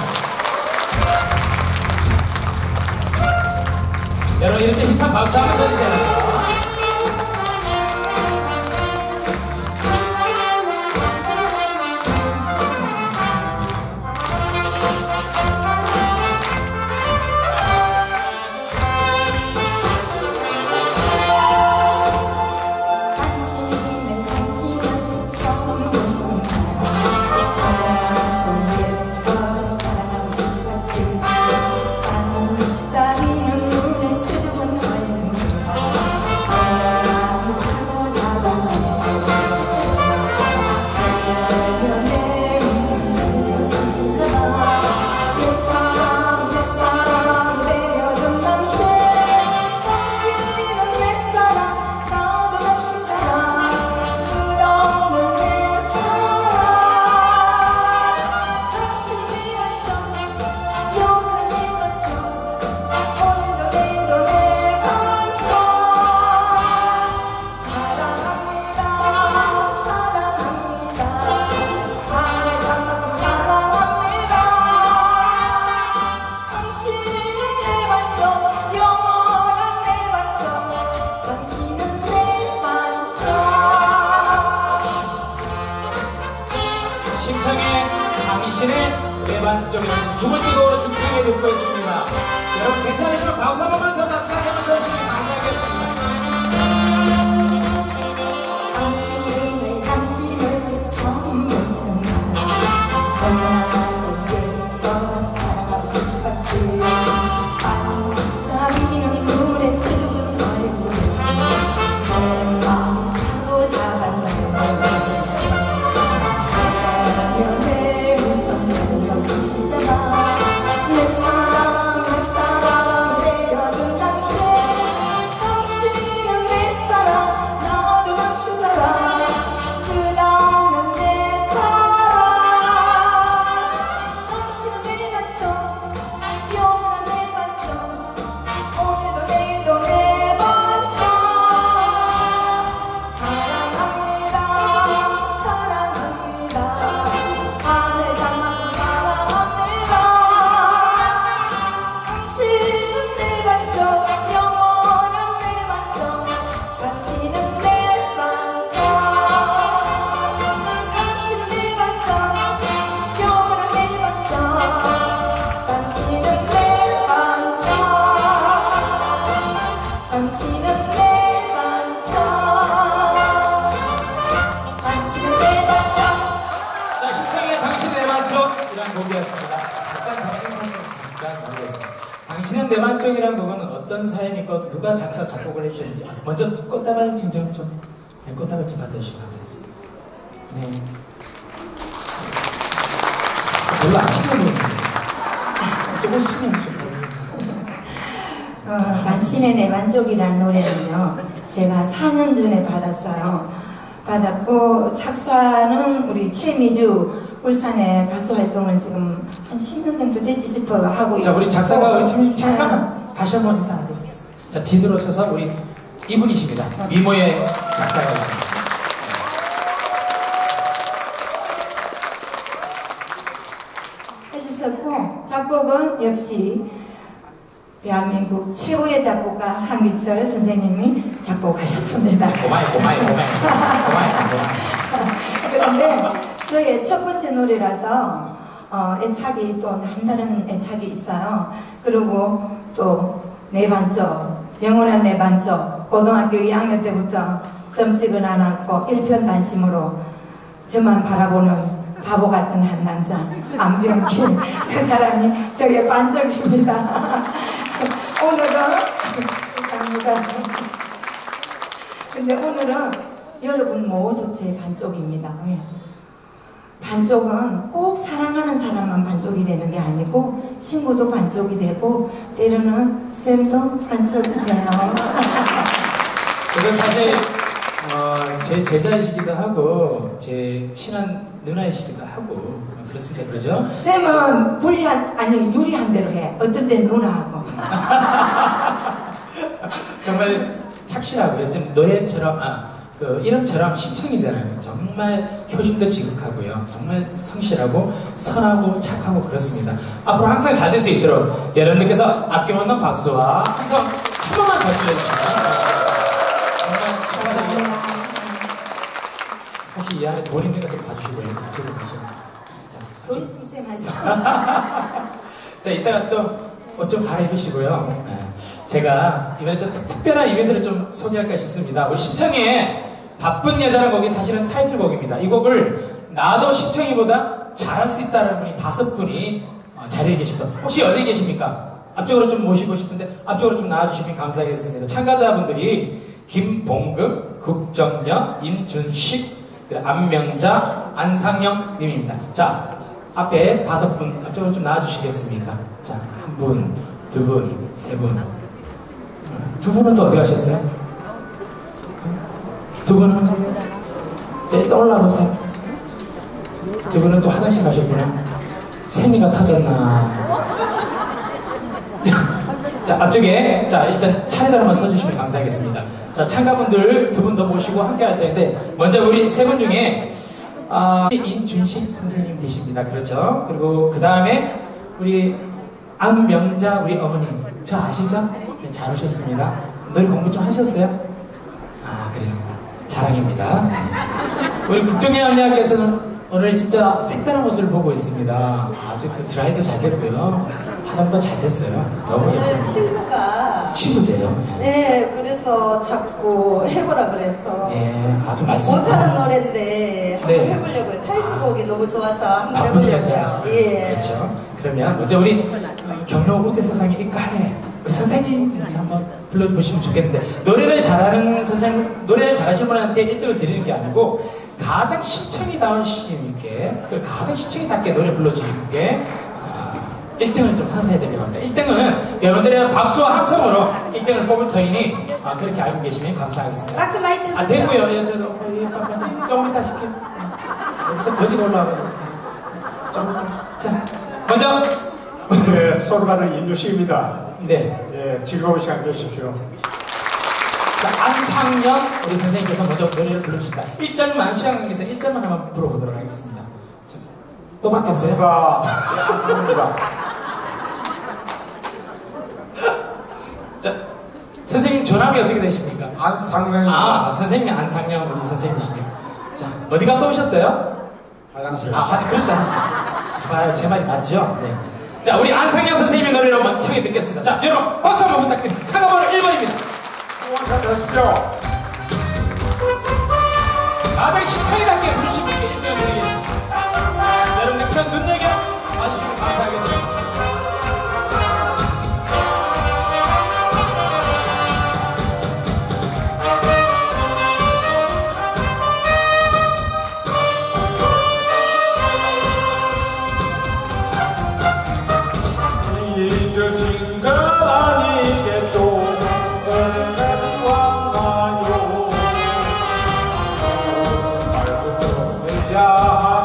여러분 이렇게 힘찬 박수 한번 쳐주세요. 내반쪽이라는 두 번째 곡으로 중창에 듣고 있습니다. 여러분 괜찮으시면 박수 한 번만 더 따뜻하게 한번 쳐주시면 감사하겠습니다.
당신을 당신을 처음 본 순간 나도 예뻐 사랑하고 싶었지. 반짝이는 눈에 수줍은 얼굴 내 마음 사로잡았네.
당신은 내 반쪽이라는 곡은 어떤 사연이 있고 누가 작사 작곡을 해주셨는지 먼저 꽃다발 증정 좀 네, 꽃다발 좀 받아주시면 감사하겠습니다. 네. 별로 안 친해 보이는데 조금 쉬면서 좀
어, 당신의 내 만족이라는 노래는요 제가 사 년 전에 받았어요. 받았고 작사는 우리 최미주 울산에 가수 활동을 지금 한 십 년 정도 되지 싶어 하고 있고.
자, 우리 작사가 우리 팀 잠깐만 다시 한번 인사하도록 하겠습니다. 자, 뒤돌아서서 우리 이분이십니다. 미모의 작사가이십니다.
작곡은 역시 대한민국 최고의 작곡가 한기철 선생님이 작곡하셨습니다.
고마워요, 고마워요, 고마워요. 고마워요,
그런데 저의 첫 번째 노래라서 어, 애착이 또 남다른 애착이 있어요. 그리고 또 내 반쪽, 영원한 내 반쪽, 고등학교 이 학년 때부터 점찍은 안 않고 일편단심으로 저만 바라보는 바보 같은 한 남자 안병기 그 사람이 저의 반쪽입니다. 오늘은 감사합니다. 근데 오늘은 여러분 모두 제 반쪽입니다. 왜? 반쪽은 꼭 사랑하는 사람만 반쪽이 되는 게 아니고 친구도 반쪽이 되고 때로는 쌤도 반쪽이 돼요.
저는 사실 어, 제 제자이시기도 하고 제 친한 누나이시기도 하고 그렇습니다. 그러죠?
쌤은 불리한 아니 유리한 대로 해. 어떤 때 누나하고.
정말 착실하고요. 좀 노래처럼 아, 그 이름처럼 신청이잖아요. 정말 효심도 지극하고요. 정말 성실하고 선하고 착하고 그렇습니다. 앞으로 항상 잘 될 수 있도록 여러분들께서 아낌없는 박수와 항상 한 번만 더 주셔주세요. 정말 축하드리겠습니다. 혹시 이 안에 돈 있는 거 좀 봐주시고요. 그리고
우리 쌤 하세요.
자, 이따가 또 옷 좀 갈아입으시고요. 네. 제가 이번에 좀 특, 특별한 이벤트를 좀 소개할까 싶습니다. 우리 심청이의 바쁜 여자라는 곡이 사실은 타이틀곡입니다. 이 곡을 나도 심청이보다 잘할 수 있다는 분이 다섯 분이 어, 자리에 계십니다. 혹시 어디 계십니까? 앞쪽으로 좀 모시고 싶은데 앞쪽으로 좀 나와주시면 감사하겠습니다. 참가자분들이 김봉급, 국정녀, 임준식, 안명자, 안상영 님입니다. 자, 앞에 다섯 분 앞쪽으로 좀 나와주시겠습니까? 자, 한 분, 두 분, 세 분. 두 분은 또 어디 가셨어요? 두 분은 네, 떠올라보세요. 두 분은 또 화장실 가셨구나. 세미가 터졌나. 자, 앞쪽에 자 일단 차례대로만 서주시면 감사하겠습니다. 자, 참가분들 두 분 더 모시고 함께 할 텐데 먼저 우리 세 분 중에 아, 임준식 선생님 되십니다. 그렇죠? 그리고 그 다음에 우리 안명자 우리 어머님 저 아시죠? 네, 잘 오셨습니다. 노래 공부 좀 하셨어요? 아, 그래요. 자랑입니다. 우리 국정의 언니께서는 오늘 진짜 색다른 모습을 보고 있습니다. 아주 그 드라이도 잘 됐고요. 화장도 잘 됐어요. 너무
오늘
예뻐요.
친구가
친구제요.
네 그래서 자꾸 해보라 그래서
예, 아주 말씀.
못하는 노래인데 한번
네.
해보려고요. 타이틀곡이 너무 좋아서 한번
바쁜 여자.
해보려고요. 예.
그렇죠. 그러면 먼저 우리 경로 오대 세상의 이과에 우리 선생님 한번 불러보시면 좋겠는데 노래를 잘하는 선생님, 노래를 잘하시는 분한테 일 등을 드리는 게 아니고 가장 심청이 다우신 분께 그리고 가장 심청이답게 노래 불러주신 분께 일 등을 좀 선사해드리려고 합니다. 일 등은 여러분들의 박수와 함성으로 일 등을 뽑을 터이니 아, 그렇게 알고 계시면 감사하겠습니다.
박수 많이 쳐주세요.
아, 되고요. 예, 저도 어, 예, 빨리 조금 이따 시켜요. 여기서 거지가 올라와요. 조금 이따. 자, 먼저
네, 소르가는 임주식입니다.
네.
예, 즐거운 시간 되십시오.
자, 안상년 우리 선생님께서 먼저 노래를 불러주신다. 일 절만 시간 관계에서 일 절만 한번 불러보도록 하겠습니다. 자, 또 바뀌었어요?
누가 안상입니다.
자, 선생님 전함이 어떻게 되십니까?
안상입니다.
아, 선생님이 안상년 우리 선생님이십니까? 자, 어디 갔다 오셨어요?
화장실.
아, 화- 그렇지 않습니다. 아, 제 말이 맞죠? 네. 자, 우리 안상현 선생님의 노래를 한번 청해 듣겠습니다. 자, 여러분 박수 한번 부탁드립니다. 참가번호 일 번입니다.
원샷 하십시오.
가장 심청이답게 부르신 분께 일 등 드리겠습니다. 여러분 넥션 눈여겨 봐주시면 감사하겠습니다.
잊으신 것 아니겠죠. 오늘은 왔나요. 말도 해야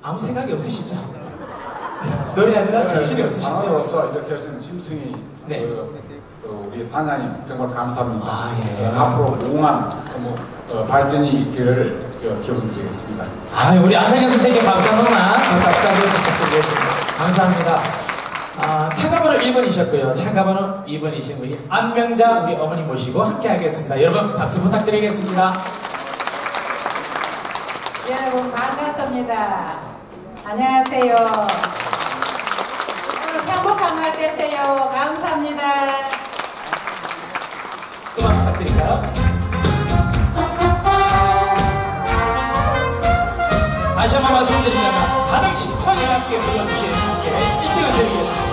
아무 생각이 없으시죠? 노래하느라 정신이 없으시죠?
방으로서 이렇게 해준 심승희
네.
그, 그 우리 단장님 정말 감사합니다.
아, 예.
어, 앞으로 무궁한 뭐, 어, 발전이 있기를 기원드리겠습니다.
아, 우리 안상현 선생님 박수 한 번만 부탁드리겠습니다. 감사합니다. 아, 참가번호 일 번이셨고요. 참가번호 이 번이신 우리 안명자 우리 어머니 모시고 함께 하겠습니다. 여러분 박수 부탁드리겠습니다.
여러분 반갑습니다. 안녕하세요. 오늘 행복한 날 되세요. 감사합니다.
음악 부탁드릴까요? 다시 한번 말씀드리자면 가장 심청에 맞게 불러주신 분께 일 등을 드리겠습니다.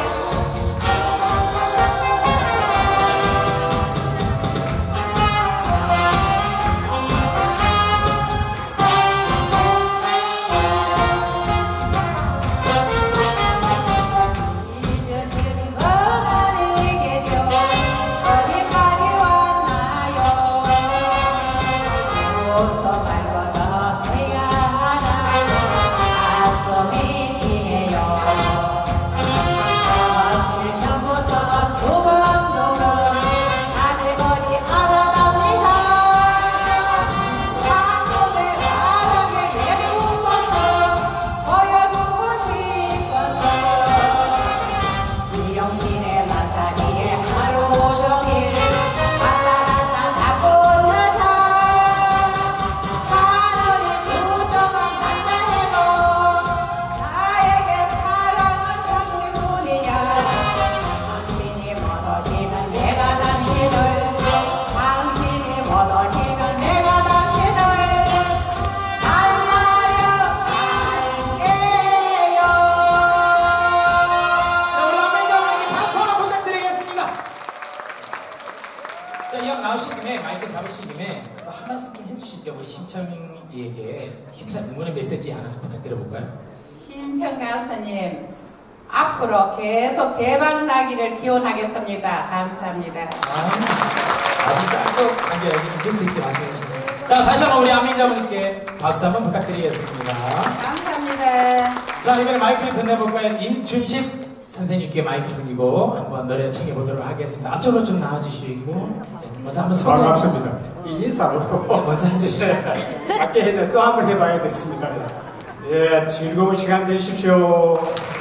심청이에게 힘찬 응원의 메시지 하나 부탁드려볼까요?
심청 가수님 앞으로 계속 대박 나기를 기원하겠습니다. 감사합니다.
아, 아주 짧고 간결하게 좀 있게 말씀해 주셨습니다. 자, 다시 한번 우리 안민자분께 박수 한번 부탁드리겠습니다.
감사합니다.
자, 이번에 마이크를 건네볼까요? 임춘식 선생님께 마이크를 드리고 한번 노래 청해 보도록 하겠습니다. 앞쪽으로 좀 나와주시고 먼저 한번 소개.
반갑습니다. 이 인사로
먼저 해주시죠.
네, 밖에 했는데 또 한번 해봐야겠습니다. 예, 즐거운 시간 되십시오.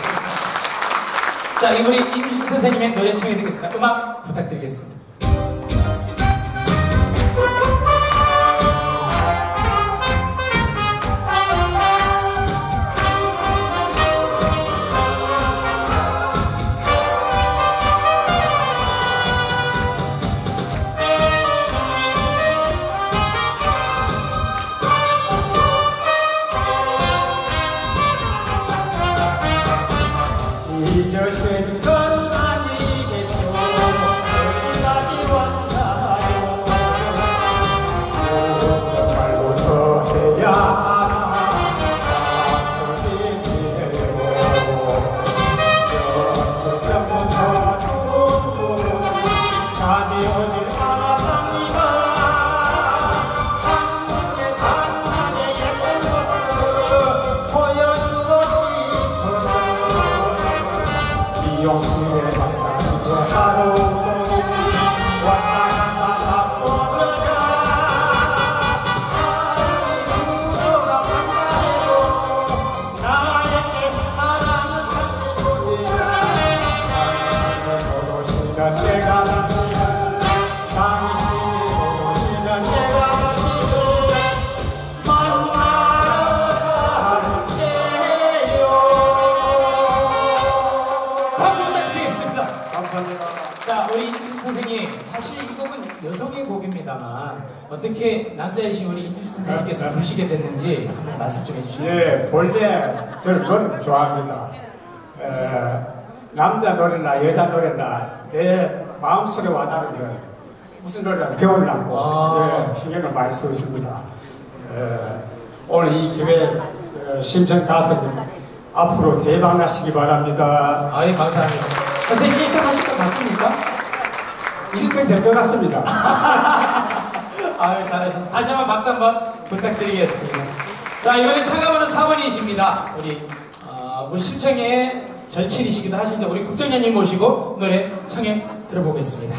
자, 이번에 임춘식 선생님의 노래 청해 드리겠습니다. 음악 부탁드리겠습니다.
잊으실 건 아니겠죠. 어디까지 왔나요? 정말부터 해야 하나 소리지요. 연세서부터 두고 잠이 오질 않았답니다. 한국의 단단의 예쁜 모습 보여주고 싶어서 용기에 마사지에 하루 종일 왔다 갔다 바쁘다가 하루는 누구가 만나고 나에게 사랑을 하실 분이야. 당신이 보시던 내가 다시는 당신이 보시던 내가 다시는 만나러 갈게요.
박수 부탁드리겠습니다.
감사합니다.
자, 우리 임춘식 선생님, 사실 이 곡은 여성의 곡입니다만 어떻게 남자이신 우리 임춘식 선생님께서 부르시게 됐는지 한번 말씀 좀 해주시죠.
예, 본래 저는 노래를 좋아합니다. 에, 남자 노래나 여자 노래나 내 마음속에 와닿으면 무슨 노래를 배우려고
아.
예, 신경을 많이 쓰십니다. 에, 오늘 이 기회에 어, 심청 가수님 앞으로 대박 나시기 바랍니다.
아예 감사합니다. 선생님 일 등 하실 것 같습니까?
일 등 될 것 같습니다.
아유, 잘하셨습니다. 다시 한번 박수 한번 부탁드리겠습니다. 자, 자, 이번엔 참가번호 사 번이십니다. 우리, 어, 우리 신청의 절친이시기도 하시죠. 우리 국정연님 모시고 노래 청해 들어보겠습니다.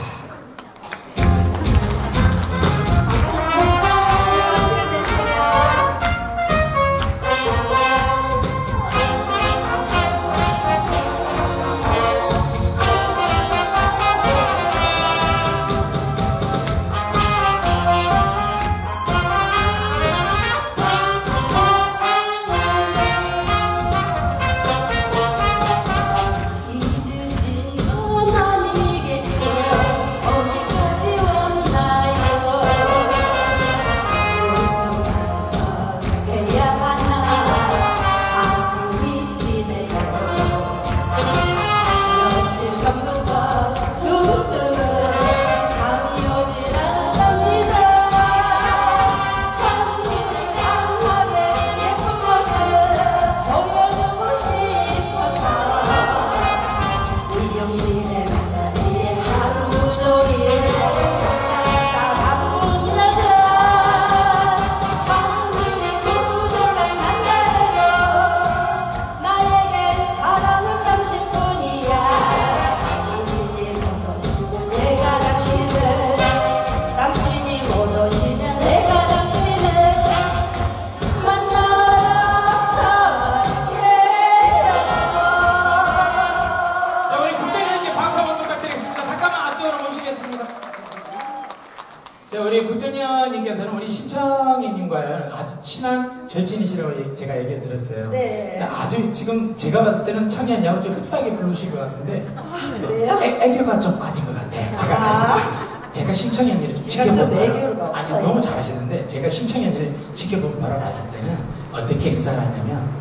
우리 국정연님께서는 우리 심청이님과는 아주 친한 절친이시라고 제가 얘기 들었어요.
네.
아주 지금 제가 봤을 때는 청년이하고 좀 흡사하게 부르신 것 같은데
그래요?
애, 애교가 좀 빠진 것 같아. 제가
아.
제가 심청연이를 좀
제가 좀
지켜보고
애교가
아니
없어요.
너무 잘하시는데 제가 심청연이를 지켜보고 바라봤을 때는 어떻게 인사를 하냐면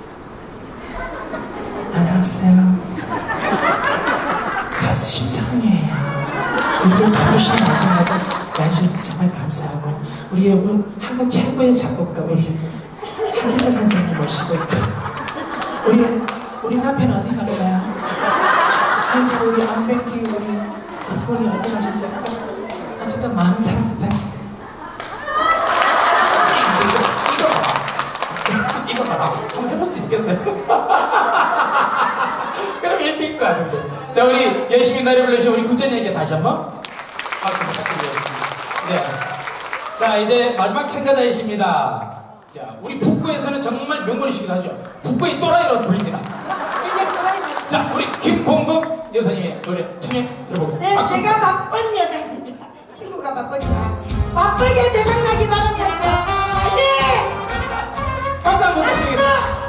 안녕하세요. 가수 심청이에요. 이렇게 바쁘신 마지막에 와주셔서 정말 감사하고 우리 오늘 한국 최고의 작곡가 우리 한기자 선생님 모시고 우리 우리 남편 어디 갔어요? 아이고 우리 안백기 우리 그분이 어디 가셨을까? 어쨌든 많은 사랑 부탁드리겠습니다. 이거, 이거 봐라. 한번 해볼 수 있겠어요? 그럼 예쁠 것 같은데. 자, 우리 열심히 노래 불러주신 우리 국전이에게 다시 한번 박수 부탁드리겠습니다. 네. 자, 이제 마지막 참가자이십니다. 자, 우리 북구에서는 정말 명물이시기도 하죠. 북구의 또라이로 불립니다. 자, 우리 김봉국 여사님의 노래 청해 들어보겠습니다.
네,
박수.
제가 바쁜 여자입니다. 친구가 바쁘지만 바쁘게 대박나기 바라면서 화이팅!
박수 한번 부탁드리겠습니다.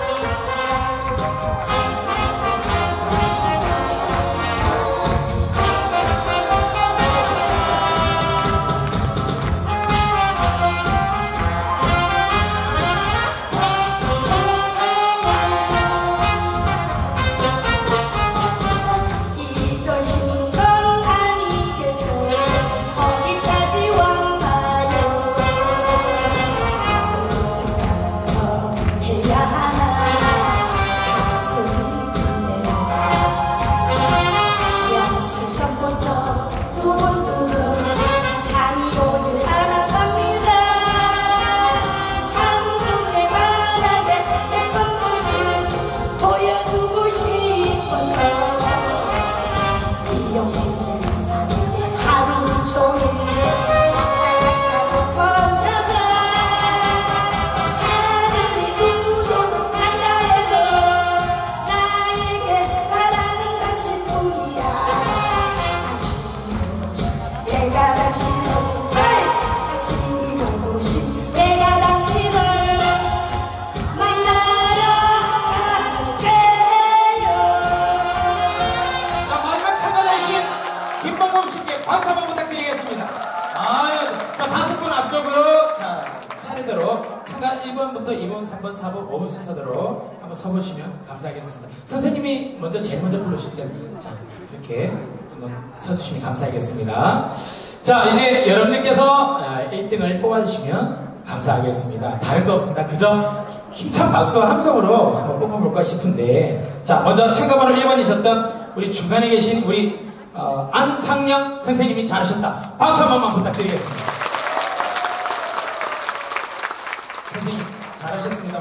박수 한번 부탁드리겠습니다. 아유, 자, 다섯 분 앞쪽으로, 자, 차례대로 참가 일 번부터 이 번, 삼 번, 사 번, 오 번 순서대로 한번 서보시면 감사하겠습니다. 선생님이 먼저 제일 먼저 부르시죠. 자, 이렇게 한번 서주시면 감사하겠습니다. 자, 이제 여러분들께서 일 등을 뽑아주시면 감사하겠습니다. 다른 거 없습니다. 그저 힘찬 박수와 함성으로 한번 뽑아볼까 싶은데, 자, 먼저 참가번호 일 번이셨던 우리 중간에 계신 우리 어, 안상영 선생님이 잘하셨다. 박수 한 번만 부탁드리겠습니다. 선생님 잘하셨습니다.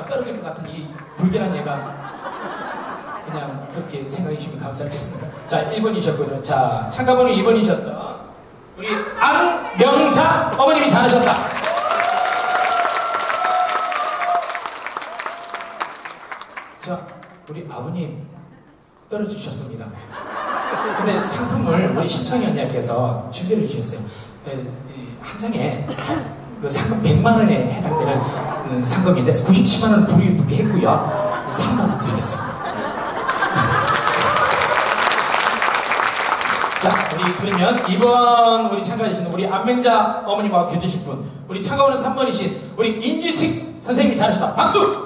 같은 이 불길한 얘가 그냥 그렇게 생각해 주시면 감사하겠습니다. 자, 일 번이셨고요. 자, 참가번호 이 번이셨던 우리 안명자 어머님이 잘하셨다. 자, 우리 아버님 떨어지셨습니다. 근데 상품을 우리 심청이 언니께서 준비를 해주셨어요. 한 장에 그 상금 백만 원에 해당되는 그 상금인데 구십칠만 원 불이웃게 했고요. 삼만 원 드리겠습니다. 자, 우리 그러면 이번 우리 참가해주시는 우리 안명자 어머님과 견주신 분, 우리 참가번호 삼 번이신 우리 인주식 선생님이 잘하시다. 박수!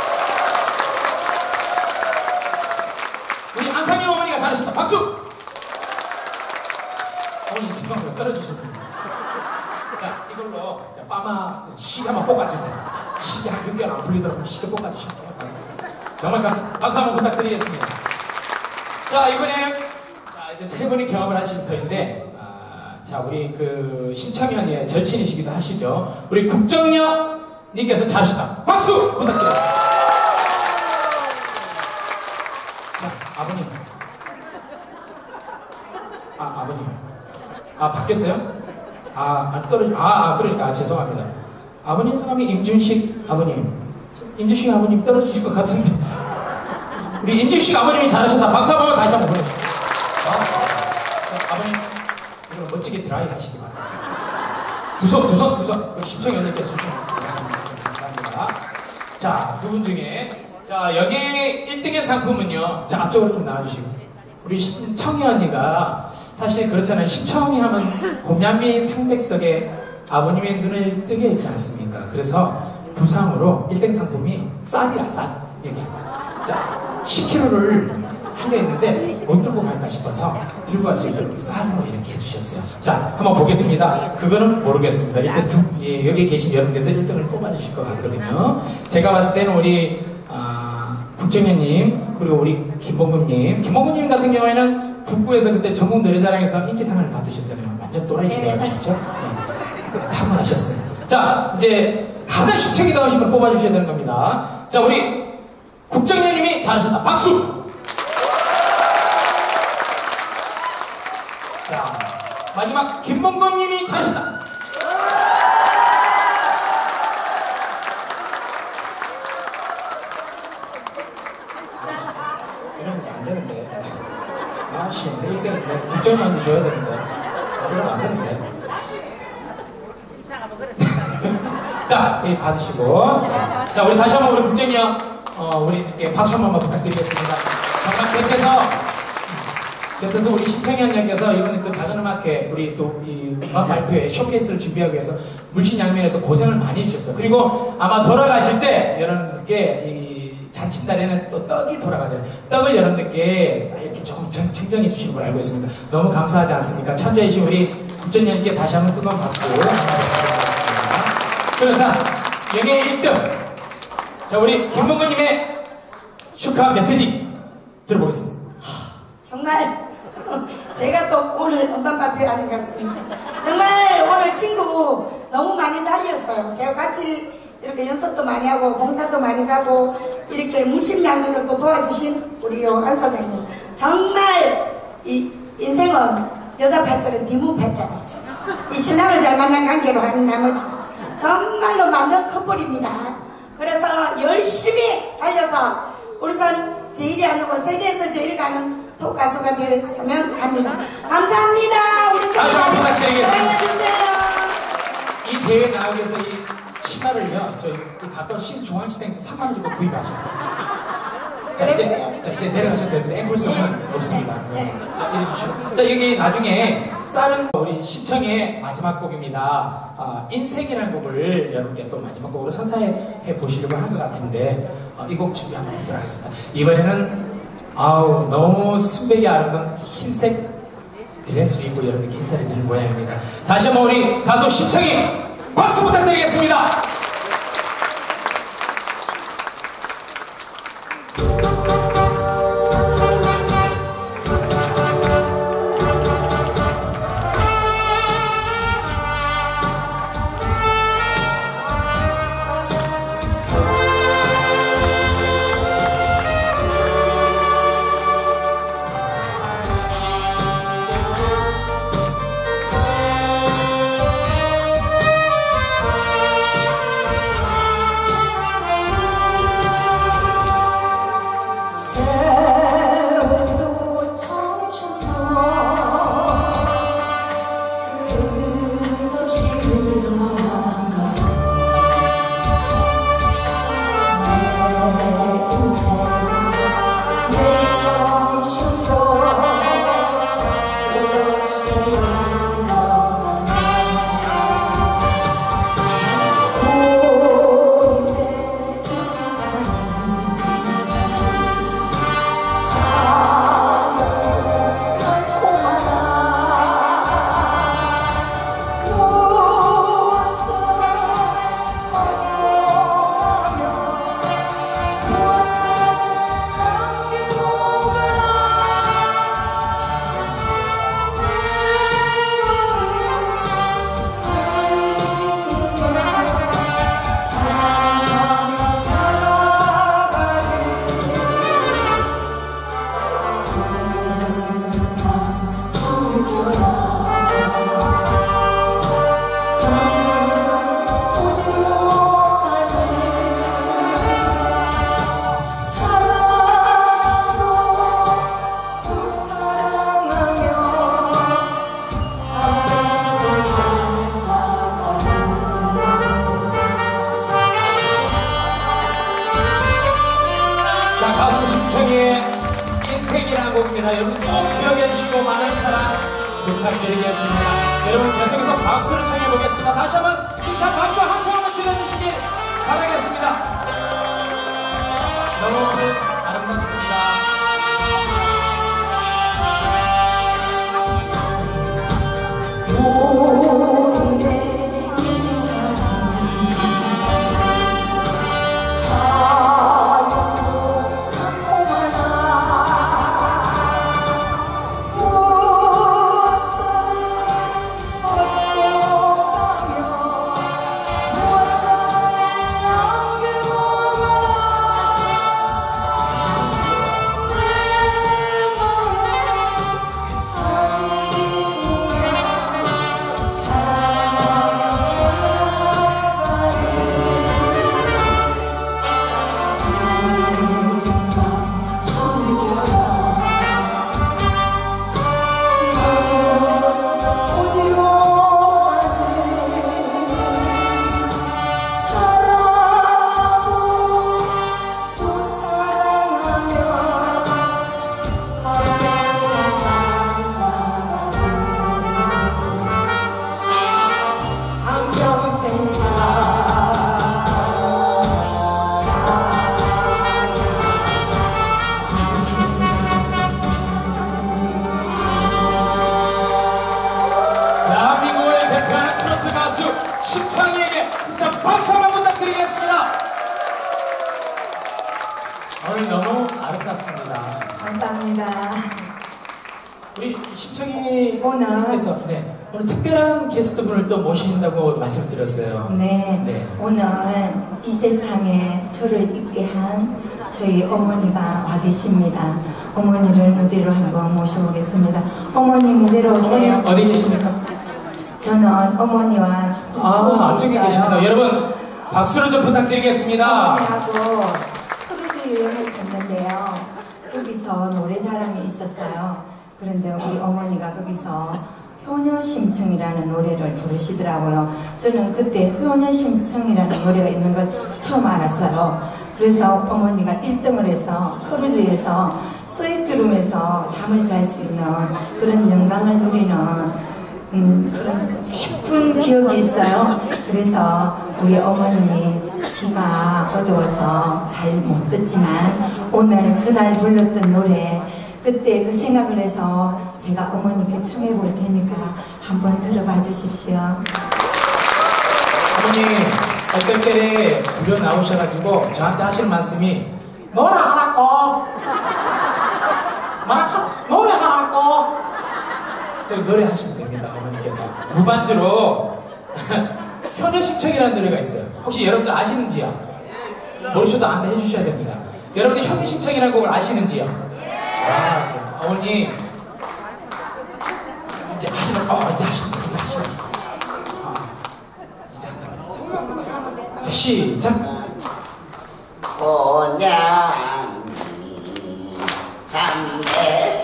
우리 안상영 어머니가 잘하시다. 박수! 어머니 죄송합니다. 떨어지셨습니다. 자, 이걸로 자, 빠마 시계 한번 볶아주세요. 시계 한 육 개월 안 풀리더라도 시계 볶아주시면 감사하겠습니다. 정말 감사, 박수 한번 부탁드리겠습니다. 자, 이번에 자, 이제 세 분이 경험을 하실 터인데, 아, 자, 우리 그 심청현의 절친이시기도 하시죠. 우리 국정녀님께서 잘하시다. 박수 부탁드립니다. 자, 아버님. 아, 아버님. 아, 바뀌었어요? 아, 안 떨어지, 아, 아, 그러니까, 아, 죄송합니다. 아버님 성함이 임준식 아버님. 임준식 아버님 떨어지실 것 같은데. 우리 임준식 아버님이 잘하셨다. 박수 한번 다시 한번 보내주세요. 아, 아버님, 이걸 멋지게 드라이 하시기 바랍니다. 두석, 두석, 두석. 우리 심청현님께서 주신 감사합니다. 자, 두 분 중에, 자, 여기 일 등의 상품은요. 자, 앞쪽으로 좀 나와주시고. 우리 청희 언니가 사실 그렇잖아요. 심청이 하면 곰양미 상백석에 아버님의 눈을 뜨게 했지 않습니까? 그래서 부상으로 일 등 상품이 쌀이야, 쌀. 여기. 자, 십 킬로그램을 하려 했는데 못 들고 갈까 싶어서 들고 갈 수 있도록 쌀로 이렇게 해주셨어요. 자, 한번 보겠습니다. 그거는 모르겠습니다. 일단 두, 예, 여기 계신 여러분께서 일 등을 뽑아주실 것 같거든요. 제가 봤을 때는 우리 아, 국정현님 그리고 우리 김봉금님, 김봉금님 같은 경우에는 북부에서 그때 전국 노래자랑에서 인기상을 받으셨잖아요. 완전 또라이시네요, 그렇죠? 네. 타고나셨어요. 자, 이제 가장 시청이 나오신 분 뽑아주셔야 되는 겁니다. 자, 우리 국정녀님이 잘하셨다. 박수! 자, 마지막 김봉건님이 잘하셨다. 이러면 안 되는데. 아, 씨, 일 등인데. 국정녀한테 줘야 되는데. 이러면 안 되는데. 자, 예, 받으시고. 자, 자, 우리 다시 한번 우리 국정녀, 어, 우리께 박수 한 번만 부탁드리겠습니다. 정말 곁에서, 곁에서 우리 신청현 양께서 이번에 그 작은음악회, 우리 또 이 음악 발표회 쇼케이스를 준비하기 위해서 물신양면에서 고생을 많이 해주셨어요. 그리고 아마 돌아가실 때 여러분들께 이 잔칫날에는 또 떡이 돌아가잖아요. 떡을 여러분들께 이렇게 조금 증정해 주시는 걸 알고 있습니다. 너무 감사하지 않습니까? 참여해주신 우리 국정녀님께 다시 한번 뜨거운 박수 부탁드리겠습니다. 그럼 자, 여기 일 등. 자, 우리 김봉근님의 축하 메시지 들어보겠습니다.
정말 제가 또 오늘 음반 발표하는 것 같습니다. 정말 오늘 친구 너무 많이 달렸어요. 제가 같이 이렇게 연습도 많이 하고 봉사도 많이 가고 이렇게 무심양면으로 또 도와주신 우리 안 사장님. 정말 이 인생은 여자 팔자는 니문 팔자다. 이 신랑을 잘 만난 관계로 하는 나머지 정말로 만든 커플입니다. 그래서 열심히 달려서 울산 제일이 아니고 세계에서 제일 가는 톱 가수가 되었으면 합니다. 감사합니다. 우리
다시 한번 부탁드리겠습니다.
사랑해주세요.
이 대회 나오기 위해서 이 치마를요, 저희 그 가까운 신중앙시장에서 삼만 원 주고 구입하셨어요. 자, 이제, 자, 이제 내려가셔도 되는데 앵콜송은 없습니다. 네. 자, 이래 주시고. 자, 여기 나중에 쌀은 우리 심청의 마지막 곡입니다. 아, 인생이라는 곡을 여러분께 또 마지막 곡으로 선사해 보시려고 한 것 같은데 어, 이 곡 준비 한번 해보도록 하겠습니다. 이번에는 아우 너무 순백이 아름다운 흰색 드레스를 입고 여러분께 인사를 드릴 모양입니다. 다시 한번 우리 가수 심청이 박수 부탁드리겠습니다. 인생이라는 곡입니다. 여러분 꼭 기억해 주시고 많은 사랑 부탁드리겠습니다. 여러분 계속해서 박수를 청해 보겠습니다. 다시 한번 힘찬 박수 한 소절만 줄여주시길 바라겠습니다. 너무 아름답습니다. 심청이에게 자 박수 한번 부탁드리겠습니다. 오늘 너무 아름답습니다.
감사합니다.
우리 심청이
오늘
에서 네, 오늘 특별한 게스트분을 또 모신다고 말씀드렸어요.
네,
네.
오늘 이 세상에 저를 있게 한 저희 어머니가 와 계십니다. 어머니를 무대로 한번 모셔보겠습니다. 어머니 무대로 오세요.
어머니 어디 계십니까?
저는 어머니와
아, 안쪽에 계십니다. 여러분 박수를 좀 부탁드리겠습니다.
어머니하고 크루즈 여행을 갔는데요. 거기서 노래자랑이 있었어요. 그런데 우리 어머니가 거기서 효녀심청이라는 노래를 부르시더라고요. 저는 그때 효녀심청이라는 노래가 있는 걸 처음 알았어요. 그래서 어머니가 일 등을 해서 크루즈에서 스위트룸에서 잠을 잘 수 있는 그런 영광을 누리는 음, 그런 예쁜 기억이 있어요. 그래서 우리 어머님이 귀가 어두워서 잘 못 듣지만 오늘 그날 불렀던 노래 그때 그 생각을 해서 제가 어머니께 청해 볼 테니까 한번 들어봐 주십시오.
어머니 어떨 때에 무려 나오셔가지고 저한테 하시는 말씀이 노래 하나 꺼 마, 노래 하나 꺼 저기 노래 하시면 됩니다. 어머니께서 무반주로 효녀심청이라는 노래가 있어요. 혹시 여러분들 아시는지요? 모르셔도 안내 해주셔야 됩니다. 여러분들 효녀심청이라는 곡을 아시는지요? 아, 어머니 이제 하시는 어 이제 하시는 이제 하시는 어, 이제 한다. 자 시작.
고냥이 잠에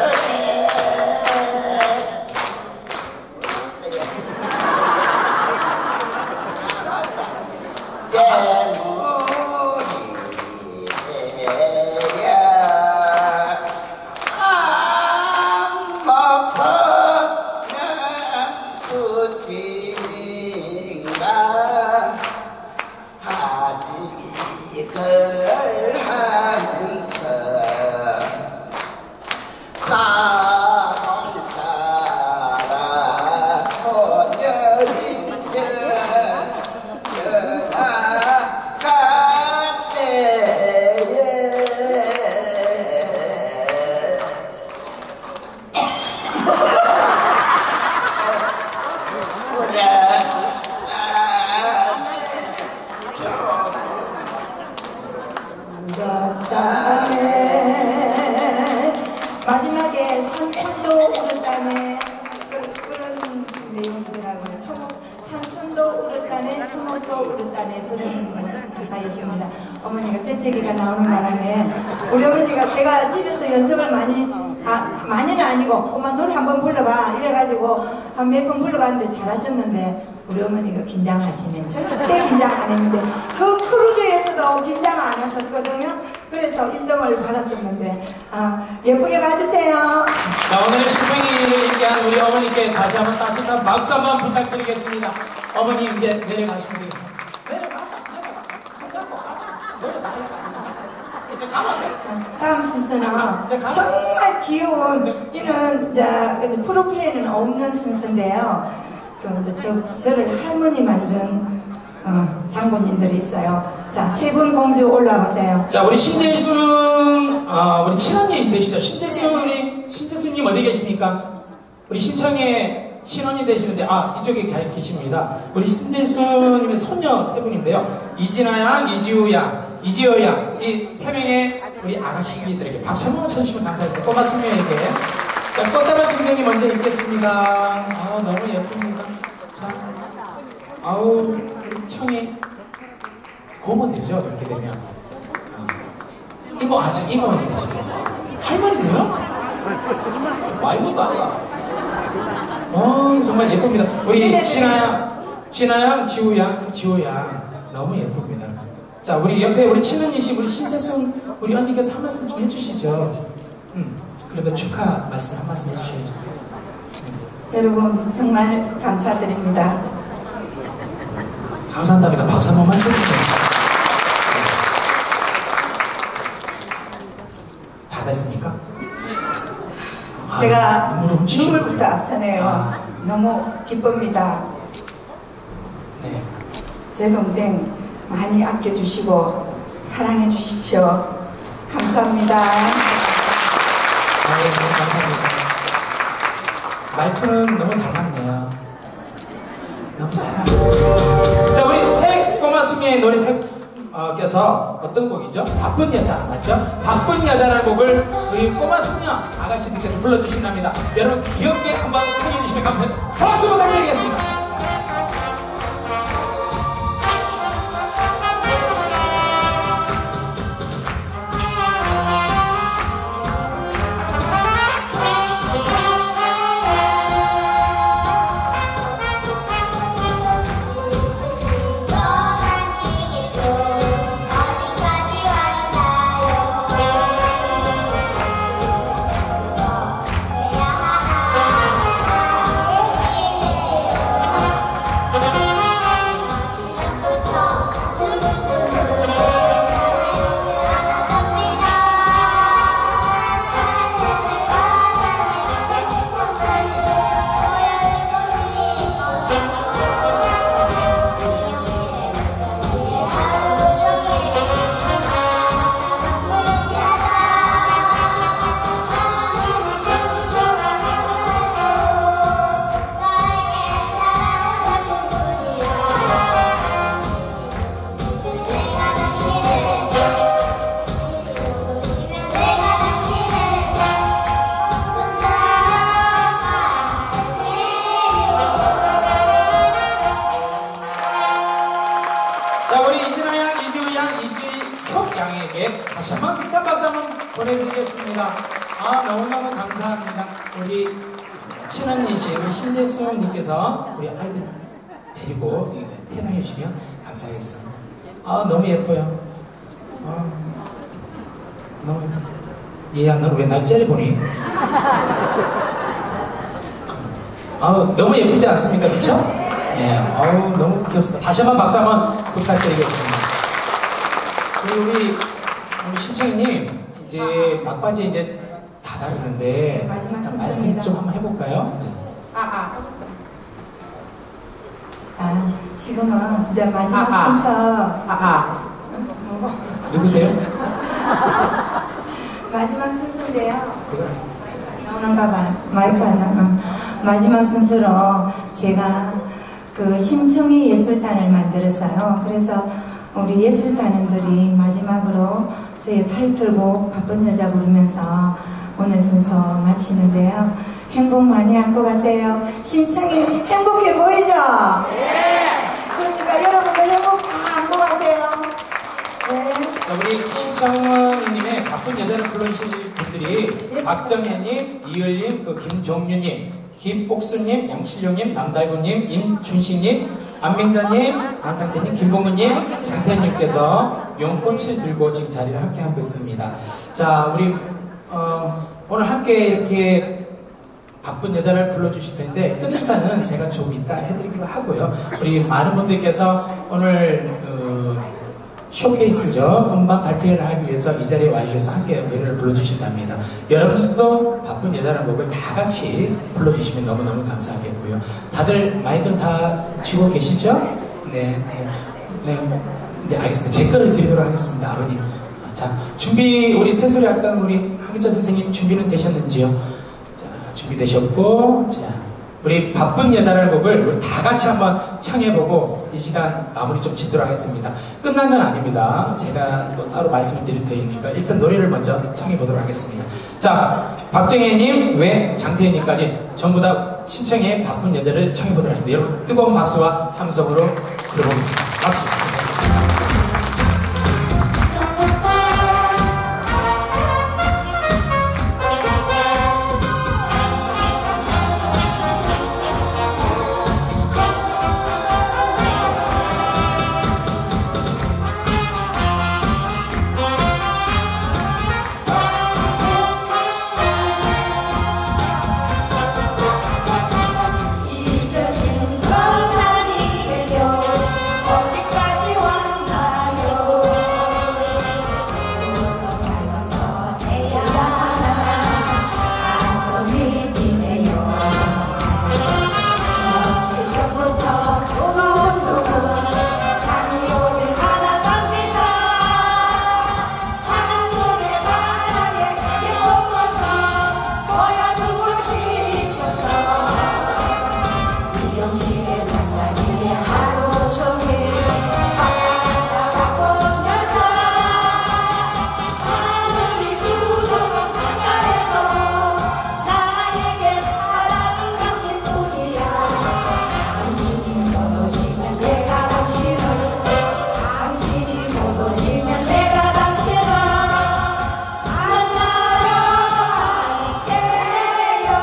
마지막에 삼천도 울었다네 그런 내용이더라고요. 초목, 삼천도 울었다네 초목도 울었다네 그런 가사였습니다. 어머니가 재채기가 나오는 바람에 우리 어머니가 제가 집에서 연습을 많이 아, 많이는 아니고 엄마 노래 한번 불러봐 이래가지고 한 몇 번 불러봤는데 잘하셨는데 우리 어머니가 긴장하시네. 절대 긴장 안 했는데 그 크루즈에서도 긴장 안 하셨거든요. 그래서 일 등을 받았었는데 아, 예쁘게 봐주세요.
자, 오늘의 심청이를 인기한 우리 어머니께 다시 한번 따뜻한 박수 한번 부탁드리겠습니다. 어머니 이제 내려가시면 되겠습니다. 내려가자, 내려가. 손잡고 가자. 내려가. 이제 가면 돼.
다음 순서는 정말 귀여운, 이는 이제 프로필에는 없는 순서인데요. 그 저, 저를 할머니 만든 어, 장군님들이 있어요. 자, 세 분 공주 올라오세요.
자, 우리 신재순, 어, 우리 친언니 되시죠? 신재순, 우리 신재순님 어디 계십니까? 우리 신청의 친언니 되시는데, 아, 이쪽에 가 계십니다. 우리 신재순님의 손녀 세 분인데요. 이진아 양, 이지우 양, 이지호 양, 이 세 명의 우리 아가씨들에게 박수 한번 쳐주시면 감사합니다. 꼬마 손녀에게. 자, 꽃다발 중경이 먼저 읽겠습니다. 아, 너무 예쁩니다. 자, 아우, 우리 청이 고모 되죠? 이렇게 되면. 어. 이모, 아직 이모 되시고. 할머니 돼요? 말고도 알아. 어, 정말 예쁩니다. 우리 진아양, 진아양, 지우양, 지우양. 너무 예쁩니다. 자, 우리 옆에 우리 친언니시, 우리 신재순, 우리 언니께서 한 말씀 좀 해주시죠. 음, 그래도 축하 말씀 한 말씀 해주셔야죠.
여러분, 정말 감사드립니다.
감사한답니다. 박수 한 번만 해주세요. 받았습니까?
제가
아,
눈물부터 앞서네요.
아.
너무 기쁩니다.
네.
제 동생 많이 아껴주시고 사랑해 주십시오. 감사합니다.
아유, 감사합니다. 말투는 너무 닮았네요. 너무 사랑해요. 자, 우리 새 꼬마 수미의 노래 새 어, 껴서 어떤 곡이죠? 바쁜 여자, 맞죠? 바쁜 여자라는 곡을 우리 꼬마 숙녀 아가씨들께서 불러주신답니다. 여러분 귀엽게 한번 청해주시면 감사합니다. 박수 부탁드리겠습니다. 다시 한번 큰 박수 한번 보내드리겠습니다. 아, 너무너무 감사합니다. 우리 친언니신 우리 신재수님께서 우리 아이들 데리고 태어나해 주시면 감사하겠습니다. 아, 너무 예뻐요. 아, 너무 얘야, 너 왜 날 째려보니? 아, 너무 예쁘지 않습니까? 그쵸? 예, 아우, 너무 귀엽습니다. 다시 한번 박수 한번 부탁드리겠습니다. 우리, 우리 신청이님, 이제 막바지 이제 다 다루는데,
마지막
말씀 좀 한번 해볼까요? 네.
아, 아. 아, 지금은 이제 마지막
아, 아.
순서.
아, 아.
뭐,
누구세요?
마지막 순서인데요.
그래.
나오는가 봐. 마이크 안 나와. 마지막 순서로 제가 그 심청이 예술단을 만들었어요. 그래서 우리 예술단원들이 마지막으로 저의 타이틀곡 바쁜 여자 부르면서 오늘 순서 마치는데요. 행복 많이 안고 가세요. 심청이 행복해 보이죠? 네. 그러니까 여러분도 행복 다 안고 가세요. 네.
자, 우리 신청님의 바쁜 여자를 불러주신 분들이
네.
박정혜님, 이을님, 그 김종윤님, 김옥수님, 양칠룡님, 남달구님, 임준식님, 안명자님, 안상태님, 김봉근님, 장태님께서 용꽃을 들고 지금 자리를 함께 하고 있습니다. 자, 우리 어, 오늘 함께 이렇게 바쁜 여자를 불러주실 텐데 끝 인사는 제가 좀 이따 해드리기로 하고요. 우리 많은 분들께서 오늘 어, 쇼케이스죠. 음반 발표를 하기 위해서 이 자리에 와주셔서 함께 노래를 불러주신답니다. 여러분들도 바쁜 여자라는 곡을 다 같이 불러주시면 너무너무 감사하겠고요. 다들 마이크는 다 쥐고 계시죠? 네, 네, 네, 네, 알겠습니다. 제 거를 드리도록 하겠습니다. 아버님. 자, 준비, 우리 새소리 아까 우리 하기자 선생님 준비는 되셨는지요? 자, 준비되셨고, 자. 우리 바쁜 여자라는 곡을 우리 다 같이 한번 청해보고 이 시간 마무리 좀 짓도록 하겠습니다. 끝난 건 아닙니다. 제가 또 따로 말씀을 드릴 테니까 일단 노래를 먼저 청해보도록 하겠습니다. 자, 박정혜님, 외 장태현님까지 전부 다 신청해 바쁜 여자를 청해보도록 하겠습니다. 여러분 뜨거운 박수와 함성으로 들어보겠습니다. 박수.
잊으신 건 아니겠죠? 어디까지 왔나요? 무슨 말만 더 해야 하나 가슴이 뛰네요. 며칠 전부터 두근두근 잠이 오질 않았답니다. 한눈에 바라게 예쁜 모습 보여주고 싶어서 미용실에 마사지에 하루 종일 바쁘다 바쁜 여자. 하늘이 부족한 바다에도 나에게 사랑은 당신뿐이야. 당신이 못 오시면 내가 당신을 당신이 못 오시면 내가 당신을 만나러 갈게요.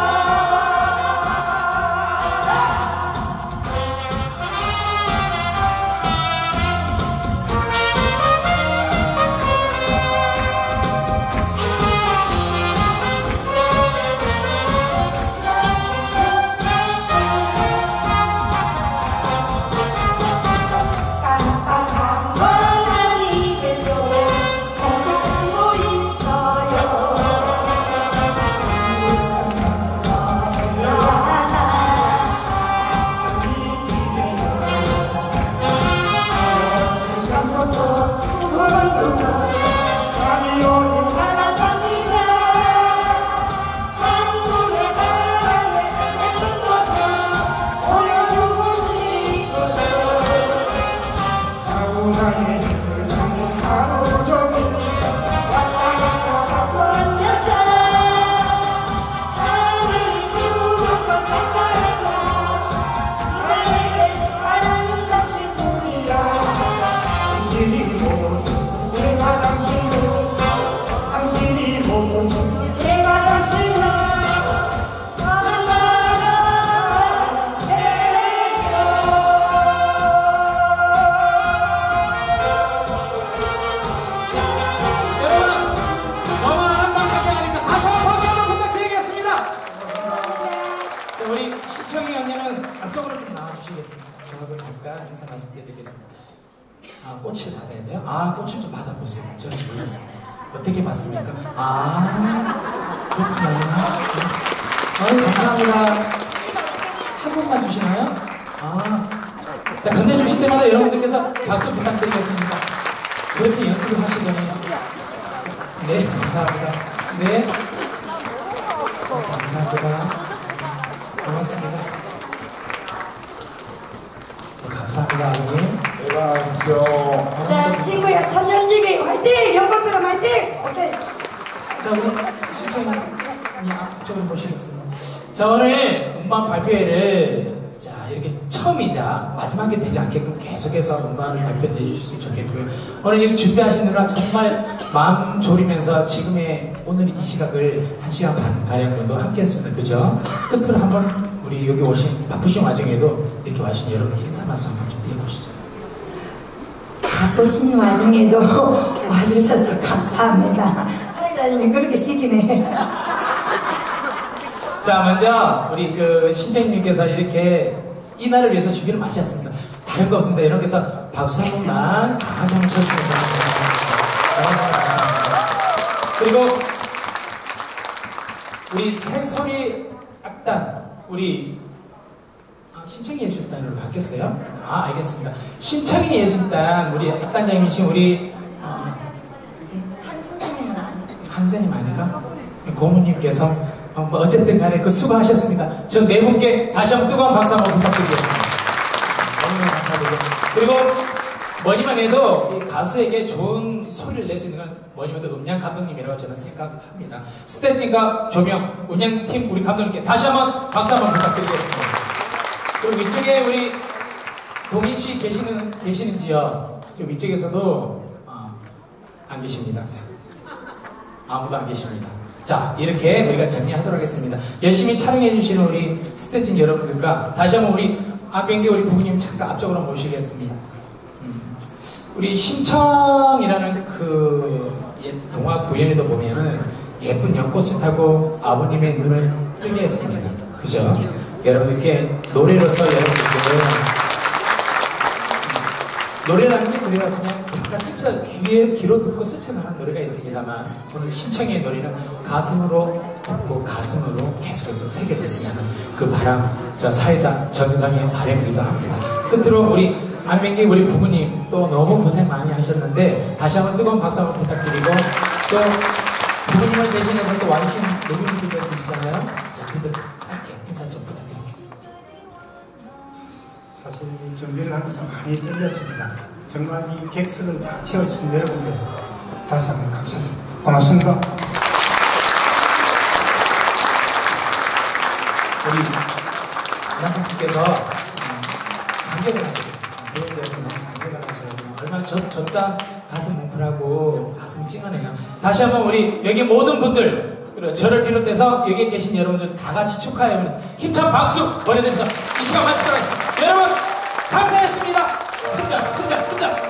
깜깜한 건 아니겠죠. 공부하고 있어요. 무슨 말로 해야 하나 가슴이 뛰네요. 며칠 전부터 두근두근 잠이 오질 않았답니다. 한눈에 바라게 예쁜 모습 보여주고 싶어서 사우나에 있을 잠이 하루 종일 왔다 갔다 바쁜 여자. 하늘이 부족한 바다에도 나에게 사랑은 당신뿐이야. 당신이 못 오시면 내가 당신을 당신이 못 오시면 내가 당신을 만나러
여러분, 너무 아름답게 하니까 다시 한번 박수 한번 부탁드리겠습니다. 자, 우리 시청이 언니는 앞쪽으로 좀 나와주시겠습니다. 저하고 잠깐 인사 말씀드리겠습니다. 아, 꽃을 받아야 돼요? 아, 꽃을 좀 받아보세요. 저는 몰랐어요. 어떻게 받습니까? 아, 그렇구나. 아유, 감사합니다. 한 번만 주시나요? 아, 자, 건네주실 때마다 여러분들께서 박수 부탁드리겠습니다. 그렇게 연습을 하시더니. 네, 감사합니다. 네. 네, 감사합니다. 고맙습니다. 네, 감사합니다, 아버님.
제가 저
자, 친구야, 천년지기 화이팅! 연꽃처럼 화이팅! 오케이.
자, 우리 신청이 앞쪽을 모시겠습니다. 자, 오늘 음반 발표회를 자, 이렇게 처음이자 마지막이 되지 않게끔 계속해서 음반을 발표해 주셨으면 좋겠고요. 오늘 이거 준비하시느라 정말 마음 졸이면서 지금의 오늘 이 시각을 한 시간 반 가량 정도 함께 했습니다. 그죠? 끝으로 한번 우리 우리 여기 오신 바쁘신 와중에도 이렇게 와신 여러분께 인사 말씀 한번 좀 드려보시죠.
바쁘신 와중에도 와주셔서 감사합니다. 사회자님이 그렇게 시키네.
자, 먼저 우리 그 신청님께서 이렇게 이 날을 위해서 준비를 많이 하셨습니다. 다른 거 없습니다. 여러분께서 박수 한 번만 강하게 한번 쳐주시면 감사합니다. 그리고 우리 새소리 악단, 우리 아, 신청이 예술단으로 바뀌었어요? 아, 알겠습니다. 신청이 예술단 우리 악단장님이신 우리 어,
한 선생님은 아니에요.
한 선생님 아닌가? 고모님께서 어, 뭐 어쨌든 간에 그 수고하셨습니다. 저 네 분께 다시 한번 뜨거운 박수 한번 부탁드리겠습니다. 너무너무 감사드리고, 그리고 뭐니만 해도 이 가수에게 좋은 소리를 낼 수 있는 건 뭐니만 해도 음량 감독님이라고 저는 생각합니다. 스태진과 조명, 음량팀 우리 감독님께 다시 한번 박수 한번 부탁드리겠습니다. 그리고 이쪽에 우리 동인 씨 계시는, 계시는지요? 저 위쪽에서도 어, 안 계십니다. 아무도 안 계십니다. 자, 이렇게 우리가 정리하도록 하겠습니다. 열심히 촬영해주시는 우리 스태진 여러분들과 다시 한번 우리 안병기 우리 부부님 잠깐 앞쪽으로 모시겠습니다. 음, 우리 신청이라는 그 옛 동화 구연에도 보면은 예쁜 연꽃을 타고 아버님의 눈을 뜨게 했습니다. 그죠? 여러분들께 노래로서 여러분들께 노래라는 게 그래야 그냥 잠깐 스쳐 귀에 귀로 듣고 스쳐나는 노래가 있습니다만 오늘 신청의 노래는 가슴으로 듣고 가슴으로 계속해서 새겨졌으면 하는 그 바람, 저 사회자 전상의 바람이기도 합니다. 끝으로 우리 안병기 우리 부모님 또 너무 고생 많이 하셨는데 다시 한번 뜨거운 박수 한번 부탁드리고, 또 부모님을 대신해서 또 와주신 노인분들 계시잖아요. 자, 그들 짧게 인사 좀 부탁드립니다.
사실 준비를 하면서 많이 떨렸습니다. 정말 이 객석을 다 채워주신 여러분들 다시 한번 감사드립니다. 고맙습니다.
우리 남편께서 간격을 하셨습니다. 대회에서 간격을 하셔서 얼마나 저, 졌다 가슴 뭉클하고 가슴 찡하네요. 다시 한번 우리 여기 모든 분들, 그리고 저를 비롯해서 여기 계신 여러분들 다 같이 축하해요. 힘찬 박수 보내드리면서 이 시간 마치도록 하겠습니다. 여러분 감사했습니다. 큰절 큰절 큰절.